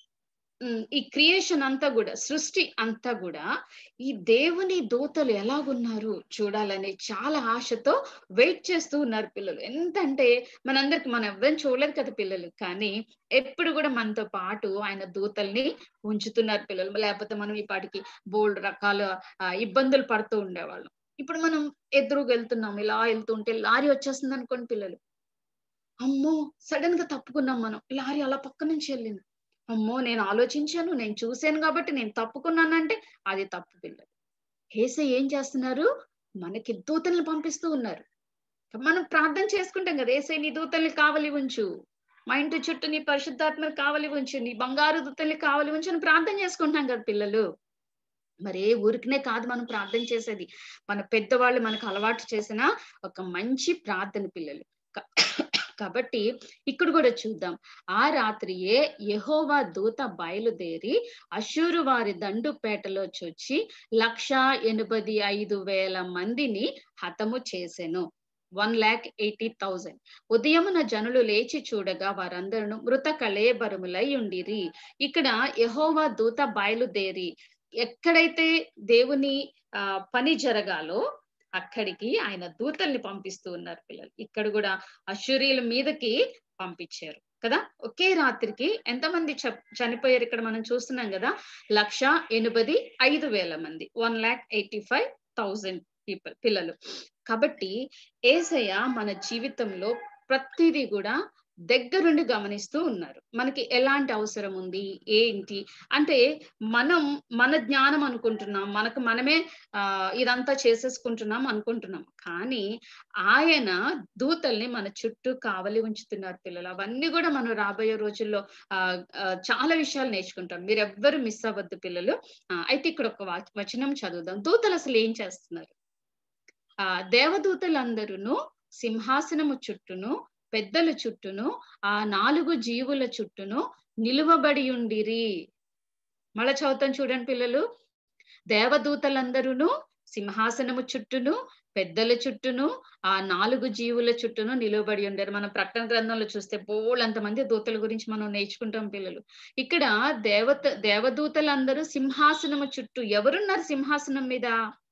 ఈ క్రియేషన్ అంతా కూడా, సృష్టి అంతా కూడా ఈ దేవుని దూతలు ఎలాగున్నారు చూడాలని చాలా ఆశతో వెయిట్ చేస్తూ ఉన్నారు పిల్లలు. ఎంతంటే మనందరికి మనం ఎవరిని చూడలేదు కదా పిల్లలు, కానీ ఎప్పుడు కూడా మనతో పాటు ఆయన దూతల్ని ఉంచుతున్నారు పిల్లలు. లేకపోతే మనం ఈ పాటికి బోల్డ్ రకాల ఇబ్బందులు పడుతూ ఉండేవాళ్ళం. ఇప్పుడు మనం ఎదురుగా వెళ్తున్నాం, ఇలా వెళ్తుంటే లారీ వచ్చేస్తుంది అనుకోండి పిల్లలు, అమ్మో సడన్ గా తప్పుకున్నాం మనం, లారీ అలా పక్క నుంచి వెళ్ళింది, అమ్మో నేను ఆలోచించాను, నేను చూశాను కాబట్టి నేను తప్పుకున్నానంటే అది తప్పు పిల్లలు. యేసయ్య ఏం చేస్తున్నారు? మనకి దూతల్ని పంపిస్తూ ఉన్నారు. మనం ప్రార్థన చేసుకుంటాం కదా, యేసయ్య నీ దూతల్ని కావలి ఉంచు, మా ఇంటి చుట్టూ నీ పరిశుద్ధాత్మని కావలి ఉంచు, నీ బంగారు దూతల్ని కావలి ఉంచు అని ప్రార్థన చేసుకుంటాం కదా పిల్లలు. మరి ఏ ఊరికినే కాదు మనం ప్రార్థన చేసేది, మన పెద్దవాళ్ళు మనకు అలవాటు చేసిన ఒక మంచి ప్రార్థన పిల్లలు. కాబట్టి ఇక్కడ కూడా చూద్దాం. ఆ రాత్రియే యెహోవా దూత బయలుదేరి అష్షూరు వారి దండుపేటలో చొచ్చి లక్ష ఎనభై ఐదు వేల మందిని హతము చేసెను. One lakh eighty thousand. ఉదయమున జనులు లేచి చూడగా వారందరూ మృత కళేబరములై ఉండిరి. ఇక్కడ యెహోవా దూత బయలుదేరి ఎక్కడైతే దేవుని ఆ పని జరగాలో అక్కడికి ఆయన దూతల్ని పంపిస్తూ ఉన్నారు పిల్లలు. ఇక్కడ కూడా అష్షూరీయుల మీదకి పంపించారు కదా. ఒకే రాత్రికి ఎంతమంది చనిపోయారు ఇక్కడ మనం చూస్తున్నాం కదా, లక్ష ఎనభై ఐదు వేల మంది, one lakh eighty five thousand people పిల్లలు. కాబట్టి యేసయ్య మన జీవితంలో ప్రతిదీ కూడా దగ్గరుండి గమనిస్తూ ఉన్నారు. మనకి ఎలాంటి అవసరం ఉంది ఏంటి అంటే మనం మన జ్ఞానం అనుకుంటున్నాం, మనకు మనమే ఆ ఇదంతా చేసేసుకుంటున్నాం అనుకుంటున్నాం, కానీ ఆయన దూతల్ని మన చుట్టూ కావలి ఉంచుతున్నారు పిల్లలు. అవన్నీ కూడా మనం రాబోయే రోజుల్లో ఆ చాలా విషయాలు నేర్చుకుంటాం. మీరు ఎవ్వరు మిస్ అవ్వద్దు పిల్లలు. ఆ అయితే ఇక్కడ ఒక వచనం చదువుదాం. దూతలు అసలు ఏం చేస్తున్నారు? ఆ దేవదూతలందరూ సింహాసనము చుట్టూను పెద్దల చుట్టూను ఆ నాలుగు జీవుల చుట్టూను నిలువబడి ఉండిరి. మళ్ళా చదువుతాం చూడండి పిల్లలు. దేవదూతలందరూ సింహాసనము చుట్టూను పెద్దల చుట్టూను ఆ నాలుగు జీవుల చుట్టూను నిలువబడి ఉండారు. మనం ప్రకటన గ్రంథంలో చూస్తే బోళ్ళంత మంది దూతల గురించి మనం నేర్చుకుంటాం పిల్లలు. ఇక్కడ దేవత దేవదూతలందరూ సింహాసనము చుట్టూ. ఎవరున్నారు సింహాసనం మీద?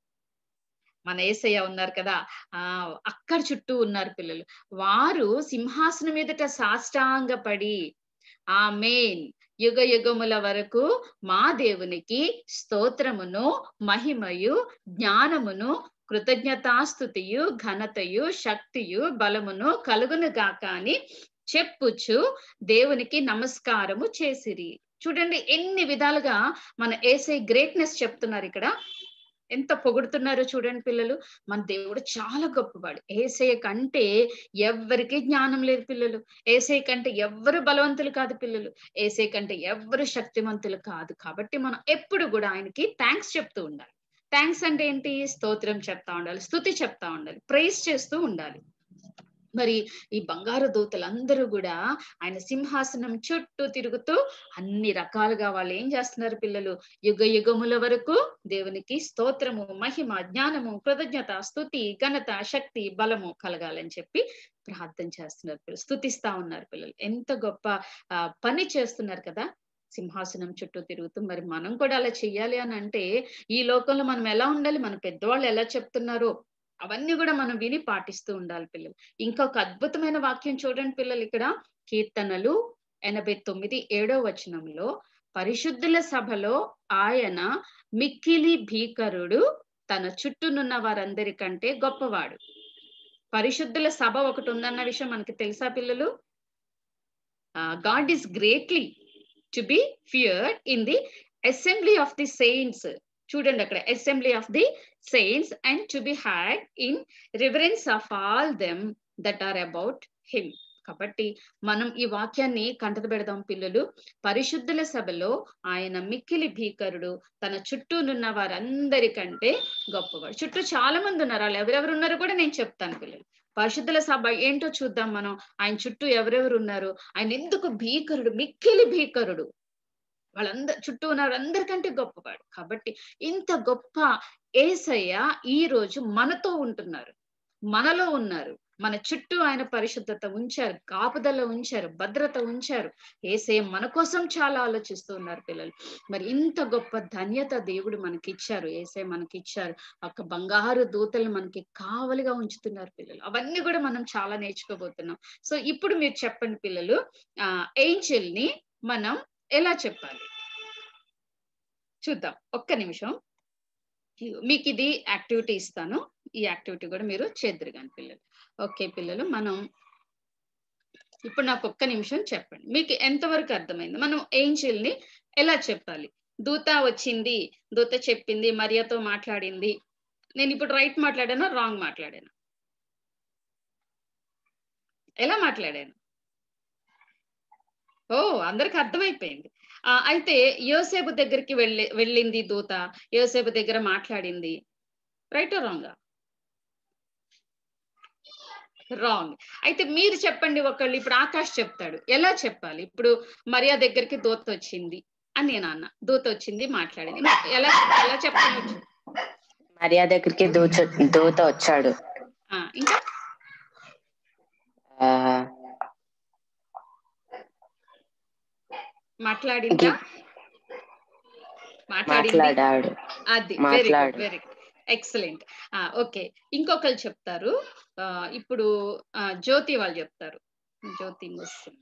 మన యేసయ్య ఉన్నారు కదా, ఆ అక్కడ చుట్టూ ఉన్నారు పిల్లలు. వారు సింహాసనం మీదట సాష్టాంగపడి ఆమేన్ యుగ యుగముల వరకు మా దేవునికి స్తోత్రమును మహిమయు జ్ఞానమును కృతజ్ఞతాస్తుతియు ఘనతయు శక్తియు బలమును కలుగును గాక అని చెప్పుచు దేవునికి నమస్కారము చేసిరి. చూడండి ఎన్ని విధాలుగా మన యేసయ్య గ్రేట్నెస్ చెప్తున్నారు ఇక్కడ, ఎంత పొగుడుతున్నారో చూడండి పిల్లలు. మన దేవుడు చాలా గొప్పవాడు. యేసయ్య కంటే ఎవ్వరికి జ్ఞానం లేదు పిల్లలు, యేసయ్య కంటే ఎవ్వరు బలవంతులు కాదు పిల్లలు, యేసయ్య కంటే ఎవ్వరు శక్తివంతులు కాదు. కాబట్టి మనం ఎప్పుడు కూడా ఆయనకి థ్యాంక్స్ చెప్తూ ఉండాలి. థ్యాంక్స్ అంటే ఏంటి? స్తోత్రం చెప్తా ఉండాలి, స్తుతి చెప్తా ఉండాలి, ప్రైజ్ చేస్తూ ఉండాలి. మరి ఈ బంగారు దూతలందరూ కూడా ఆయన సింహాసనం చుట్టూ తిరుగుతూ అన్ని రకాలుగా వాళ్ళు ఏం చేస్తున్నారు పిల్లలు? యుగ యుగముల వరకు దేవునికి స్తోత్రము, మహిమ, జ్ఞానము, కృతజ్ఞత, స్తుతి, ఘనత, శక్తి, బలము కలగాలని చెప్పి ప్రార్థన చేస్తున్నారు పిల్లలు, స్తుతిస్తా ఉన్నారు పిల్లలు. ఎంత గొప్ప ఆ పని చేస్తున్నారు కదా సింహాసనం చుట్టూ తిరుగుతూ. మరి మనం కూడా అలా చెయ్యాలి అని అంటే ఈ లోకంలో మనం ఎలా ఉండాలి, మన పెద్దవాళ్ళు ఎలా చెప్తున్నారో అవన్నీ కూడా మనం విని పాటిస్తూ ఉండాలి పిల్లలు. ఇంకొక అద్భుతమైన వాక్యం చూడండి పిల్లలు, ఇక్కడ కీర్తనలు ఎనభై తొమ్మిది ఏడో వచనంలో, పరిశుద్ధుల సభలో ఆయన మిక్కిలి భీకరుడు, తన చుట్టూనున్న వారందరికంటే గొప్పవాడు. పరిశుద్ధుల సభ ఒకటి ఉందన్న విషయం మనకి తెలుసా పిల్లలు? God is greatly to be feared in the assembly of the saints. చూడండి అక్కడ, assembly of the saints and to be had in reverence of all them that are about him. కాబట్టి మనం ఈ వాక్యాన్ని కంటత పెడదాం పిల్లలు. పరిశుద్ధుల సభలో ఆయన మిక్కిలి భీకరుడు, తన చుట్టూనున్న వారందరికంటే గొప్పవాడు. చుట్టూ చాలా మంది ఉన్నారు, వాళ్ళు ఎవరెవరు ఉన్నారో కూడా నేను చెప్తాను పిల్లలు. పరిశుద్ధుల సభ ఏంటో చూద్దాం మనం. ఆయన చుట్టూ ఎవరెవరు ఉన్నారు, ఆయన ఎందుకు భీకరుడు, మిక్కిలి భీకరుడు, వాళ్ళందరు చుట్టూ ఉన్న అందరికంటే గొప్పవాడు. కాబట్టి ఇంత గొప్ప యేసయ్య ఈ రోజు మనతో ఉంటున్నారు, మనలో ఉన్నారు, మన చుట్టూ ఆయన పరిశుద్ధత ఉంచారు, కాపుదల ఉంచారు, భద్రత ఉంచారు. యేసయ్య మన కోసం చాలా ఆలోచిస్తూ ఉన్నారు పిల్లలు. మరి ఇంత గొప్ప ధన్యత దేవుడు మనకి ఇచ్చారు, యేసయ్య మనకి ఇచ్చారు. ఒక బంగారు దూతలు మనకి కావలిగా ఉంచుతున్నారు పిల్లలు. అవన్నీ కూడా మనం చాలా నేర్చుకోబోతున్నాం. సో ఇప్పుడు మీరు చెప్పండి పిల్లలు, ఆ ఏంజెల్ ని మనం ఎలా చెప్పాలి చూద్దాం. ఒక్క నిమిషం, మీకు ఇది యాక్టివిటీ ఇస్తాను, ఈ యాక్టివిటీ కూడా మీరు చేద్దరు కానీ పిల్లలు. ఓకే పిల్లలు, మనం ఇప్పుడు నాకు ఒక్క నిమిషం చెప్పండి, మీకు ఎంతవరకు అర్థమైంది మనం ఏంజెల్ ని ఎలా చెప్పాలి? దూత వచ్చింది, దూత చెప్పింది, మరియతో మాట్లాడింది. నేను ఇప్పుడు రైట్ మాట్లాడానా, రాంగ్ మాట్లాడాను? ఎలా మాట్లాడాను? ఓ, అందరికి అర్థమైపోయింది. ఆ అయితే యోసేపు దగ్గరికి వెళ్ళి వెళ్ళింది దూత, యోసేపు దగ్గర మాట్లాడింది. రైట్ రాంగా? రాంగ్. అయితే మీరు చెప్పండి ఒకళ్ళు. ఇప్పుడు ఆకాష్ చెప్తాడు ఎలా చెప్పాలి. ఇప్పుడు మరియా దగ్గరికి దూత వచ్చింది అని నేను అన్న, దూత వచ్చింది మాట్లాడింది, ఎలా ఎలా చెప్పాలి? మరియా దగ్గరికి దూత దూత వచ్చాడు. ఇంకా మాట్లాడిందా? మాట్లాడాడు. అది very good, very good, excellent. Okay, ఇంకొకరు చెప్తారు. ఆ ఇప్పుడు జ్యోతి వాళ్ళు చెప్తారు. జ్యోతి వస్తుంది.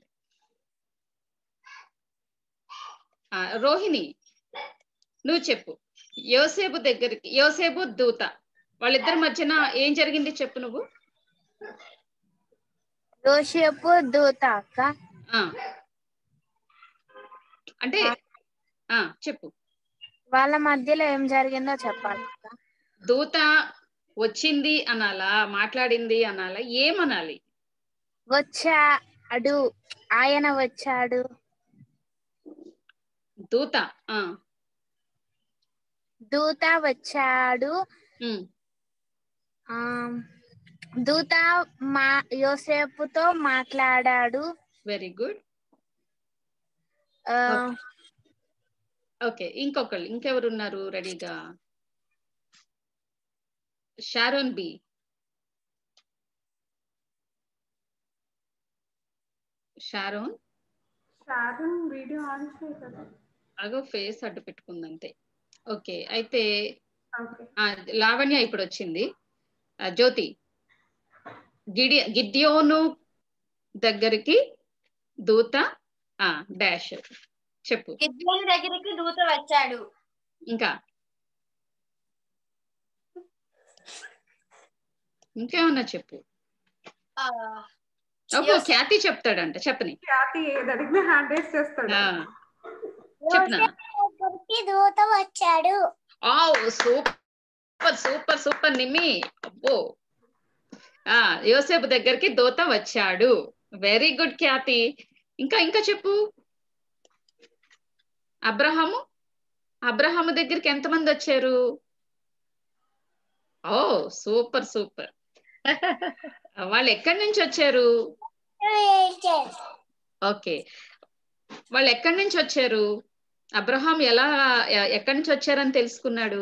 రోహిణి నువ్వు చెప్పు. యోసేపు దగ్గరికి, యోసేపు దూత వాళ్ళిద్దరి మధ్యన ఏం జరిగింది చెప్పు నువ్వు. యోసేపు దూత అక్క అంటే ఆ చెప్పు. వాళ్ళ మధ్యలో ఏం జరిగిందో చెప్పాలి. దూత వచ్చింది అనాలా, మాట్లాడింది అనాలా, ఏమనాలి? వచ్చాడు, ఆయన వచ్చాడు. దూత దూత వచ్చాడు. ఆ దూత మా యోసేపుతో మాట్లాడాడు. Very good. ఓకే, ఇంకొకళ్ళు, ఇంకెవరు ఉన్నారు రెడీగా? Sharon B. Sharon Sharon video on చేయలేదు, అగో ఫేస్ అడ్డు పెట్టుకుందంతే. ఓకే, అయితే లావణ్య ఇప్పుడు వచ్చింది. జ్యోతి, గిడి గిద్యోను దగ్గరికి దూత ఆ డాష్ చెప్పు. గిద్యోను దగ్గరికి దూత వచ్చాడు. ఇంకా ఇంకేమన్నా చెప్పు. ఓకే, ఖ్యాతి చెప్తాడంట, చెప్పని. ఖ్యాతి ఏదడిగినా హ్యాండ్ రైజ్ చేస్తాడు. చెప్పనా? దూత వచ్చాడు. ఆ సూపర్ సూపర్ సూపర్ నిమ్మి. అబ్బో, ఆ యోసేపు దగ్గరికి దూత వచ్చాడు. Very good Khyati. ఇంకా ఇంకా చెప్పు. అబ్రహాము, అబ్రహాము దగ్గరికి ఎంతమంది వచ్చారు? Oh super super. వాళ్ళు ఎక్కడి నుంచి వచ్చారు? ఓకే, వాళ్ళు ఎక్కడి నుంచి వచ్చారు? అబ్రహాం ఎలా ఎక్కడి నుంచి వచ్చారని తెలుసుకున్నాడు?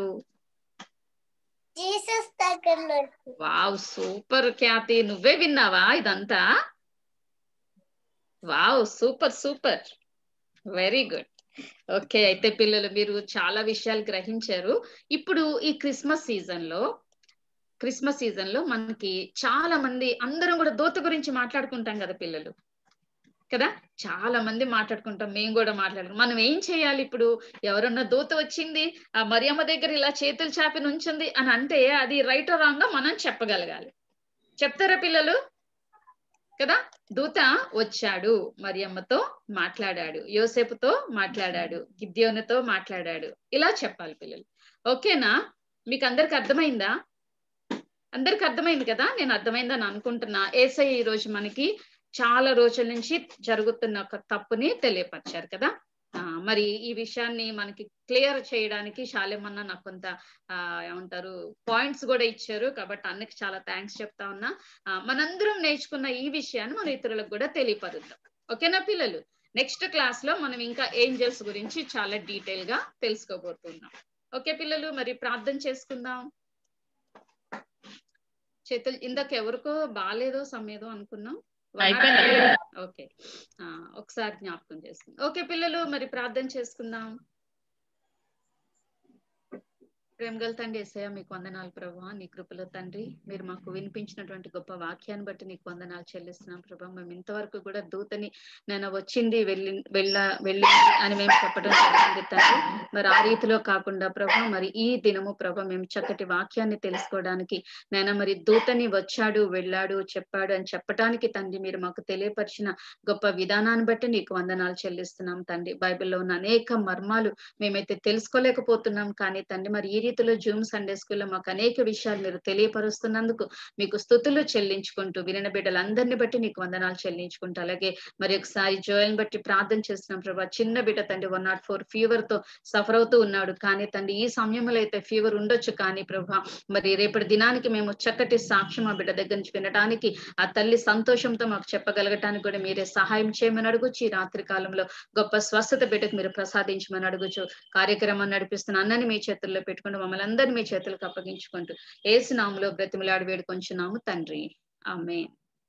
జీసస్ దగ్గరలో. వావ్, సూపర్ ఖ్యాతి, నువ్వే విన్నావా ఇదంతా? Wow, super super, very good. Okay, అయితే పిల్లలు మీరు చాలా విషయాలు గ్రహించారు. ఇప్పుడు ఈ క్రిస్మస్ సీజన్ లో క్రిస్మస్ సీజన్ లో మనకి చాలా మంది అందరం కూడా దూత గురించి మాట్లాడుకుంటాం కదా పిల్లలు, కదా? చాలా మంది మాట్లాడుకుంటాం, మేము కూడా మాట్లాడుకుంటాం. మనం ఏం చేయాలి ఇప్పుడు? ఎవరన్నా దూత వచ్చింది ఆ మరియమ్మ దగ్గర ఇలా చేతులు చాపి నుంచుంది అని అంటే అది రైట్ ఓ రాంగ్ మనం చెప్పగలగాలి. చెప్తారా పిల్లలు? కదా, దూత వచ్చాడు, మరియమ్మతో మాట్లాడాడు, యోసేపుతో మాట్లాడాడు, గిద్యోనుతో మాట్లాడాడు, ఇలా చెప్పాలి పిల్లలు. ఓకేనా? మీకు అందరికి అర్థమైందా? అందరికి అర్థమైంది కదా? నేను అర్థమైందని అనుకుంటున్నా. యేసయ్య ఈ రోజు మనకి చాలా రోజుల నుంచి జరుగుతున్న ఒక తప్పుని తెలియపరిచారు కదా. ఆ మరి ఈ విషయాన్ని మనకి క్లియర్ చేయడానికి శాలేమన్న నాకు కొంత ఆ ఏమంటారు పాయింట్స్ కూడా ఇచ్చారు. కాబట్టి అన్నకి చాలా థ్యాంక్స్ చెప్తా ఉన్నా. ఆ మనందరం నేర్చుకున్న ఈ విషయాన్ని మన ఇతరులకు కూడా తెలియపరుద్దాం. ఓకేనా పిల్లలు? నెక్స్ట్ క్లాస్ లో మనం ఇంకా ఏంజల్స్ గురించి చాలా డీటెయిల్ గా తెలుసుకోబోతున్నాం. ఓకే పిల్లలు, మరి ప్రార్థన చేసుకుందాం. చేతులు ఇందాక ఎవరికో బాగాలేదో సమేదో అనుకున్నాం. ఓకే, ఒకసారి జ్ఞాపకం చేస్తుంది. ఓకే పిల్లలు, మరి ప్రార్థన చేసుకుందాం. ప్రేమగల తండ్రి యేసయ్య, మీకు వందనాలు ప్రభువా. నీ కృపలో తండ్రి మీరు మాకు వినిపించినటువంటి గొప్ప వాక్యాన్ని బట్టి నీకు వందనాలు చెల్లిస్తున్నాం ప్రభా. మేము ఇంతవరకు కూడా దూతని నేను వచ్చింది వెళ్ళి వెళ్ళ వెళ్ళింది అని మేము చెప్పడం జరిగింది తండ్రి. మరి ఆ రీతిలో కాకుండా ప్రభా, మరి ఈ దినము ప్రభా మేము చక్కటి వాక్యాన్ని తెలుసుకోవడానికి నేను మరి దూతని వచ్చాడు వెళ్ళాడు చెప్పాడు అని చెప్పడానికి తండ్రి మీరు మాకు తెలియపరిచిన గొప్ప విధానాన్ని బట్టి నీకు వందనాలు చెల్లిస్తున్నాం తండ్రి. బైబిల్లో ఉన్న అనేక మర్మాలు మేమైతే తెలుసుకోలేకపోతున్నాం, కానీ తండ్రి మరి ఈ రీతిలో జూమ్ సండే స్కూల్లో మాకు అనేక విషయాలు మీరు తెలియపరుస్తున్నందుకు మీకు స్తుతులు చెల్లించుకుంటూ వినిన బిడ్డలందరినీ బట్టి నీకు వందనాలు చెల్లించుకుంటూ అలాగే మరి ఒకసారి జోయల్ని బట్టి ప్రార్థన చేస్తున్నాం ప్రభా. చిన్న బిడ్డ తండ్రి వన్ నాట్ ఫోర్ ఫీవర్ తో సఫర్ అవుతూ ఉన్నాడు, కానీ తండ్రి ఈ సమయంలో అయితే ఫీవర్ ఉండొచ్చు, కానీ ప్రభా మరి రేపటి దినానికి మేము చక్కటి సాక్ష్యం ఆ బిడ్డ దగ్గర నుంచి వినడానికి ఆ తల్లి సంతోషంతో మాకు చెప్పగలగటానికి కూడా మీరే సహాయం చేయమని అడుగుచ్చు. ఈ రాత్రి కాలంలో గొప్ప స్వస్థత బిడ్డకు మీరు ప్రసాదించమని అడుగుచు. కార్యక్రమం నడిపిస్తున్న అన్నని మీ చేతుల్లో పెట్టుకుంటూ మమ్మల్ని అందరినీ మీ చేతులకు అప్పగించుకుంటూ యేసు నామములో బ్రతిమలాడి వేడుకొంచున్నాము తండ్రి, ఆమేన్.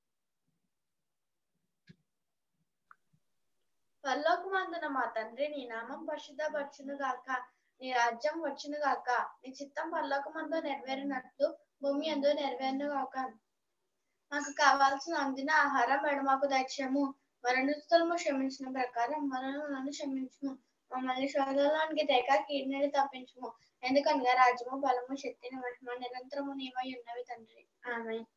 పరలోకమందున మా తండ్రి, నీ నామం పరిశుద్ధపరచును గాక, నీ రాజ్యం వచ్చును గాక, నీ చిత్తం పరలోకమందు నెరవేరినట్లు భూమి యందు నెరవేరును గాక. మాకు కావాల్సిన అందిన ఆహారం మేడ మాకు దయచేయము, మరణిస్తులము క్షమించిన ప్రకారం మరణులను క్షమించుము, మమ్మల్ని శోధనలోనికి తేక కీడుని తప్పించుము, ఎందుకనగా రాజ్యము బలము శక్తిని మహిమ నిరంతరము నీవై ఉన్నవి తండ్రి, ఆమేన్.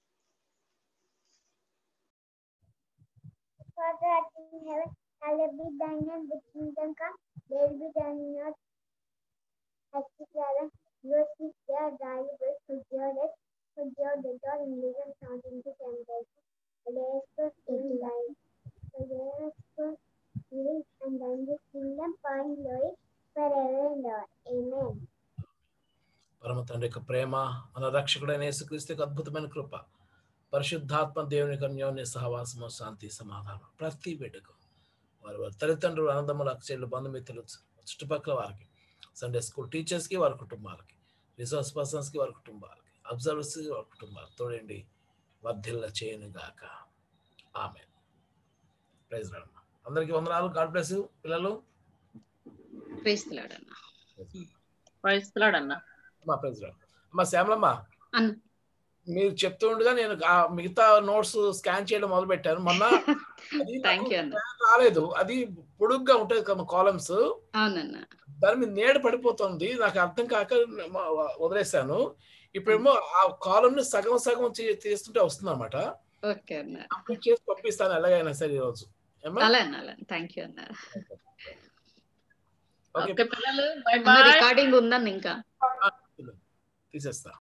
Father art in heaven, hallowed be thy name. Thy kingdom come, thy will be done on earth as it is in heaven. Yours is their daily bread, forgive us, forgive the Lord, and lead us not into temptation, but deliver us from evil. Forgive us for evil, and thine is the kingdom, power, and glory forever and ever. Amen. పరమ తండ్రి యొక్క ప్రేమ, మన రక్షకుడైన యేసుక్రీస్తు యొక్క అద్భుతమైన కృప, పరిశుద్ధాత్మ దేవుని కన్యోన్య సహవాసము, శాంతి సమాధానం ప్రతి బిడ్డకు, వారి వారి తల్లిదండ్రులు, అన్నదమ్ములు, అక్షయులు, బంధుమిత్రులు, చుట్టుపక్కల వారికి, సండే స్కూల్ టీచర్స్కి వారి కుటుంబాలకి, రిసోర్స్ పర్సన్స్కి వారి కుటుంబాలకి, అబ్జర్వర్స్కి వారి కుటుంబాలు తోడండి వర్ధిల్ల చేయను గాక. ఆమేన్. Praise Lord. అందరికీ వందనాలు. గాడ్ బ్లెస్ యు పిల్లలు. ప్రైజ్ లార్డ్ అన్న. ప్రైజ్ లార్డ్ అన్న. మా ప్రైజ్ లార్డ్. అమ్మ శ్యామలమ్మ, మీరు చెప్తూ ఉండగా నేను మిగతా నోట్స్ స్కాన్ చేయడం మొదలు పెట్టాను. మొన్న రాలేదు, అది పొడుగ్గా ఉంటుంది కదా కాలమ్స్, దాని మీద నీడ పడిపోతుంది, నాకు అర్థం కాక వదిలేసాను. ఇప్పుడేమో ఆ కాలం ని సగం సగం తీస్తుంటే వస్తుంది అనమాట. చేసి పంపిస్తాను ఎలాగైనా సరే ఈరోజు. రికార్డింగ్ ఉందని ఇంకా తీసేస్తా.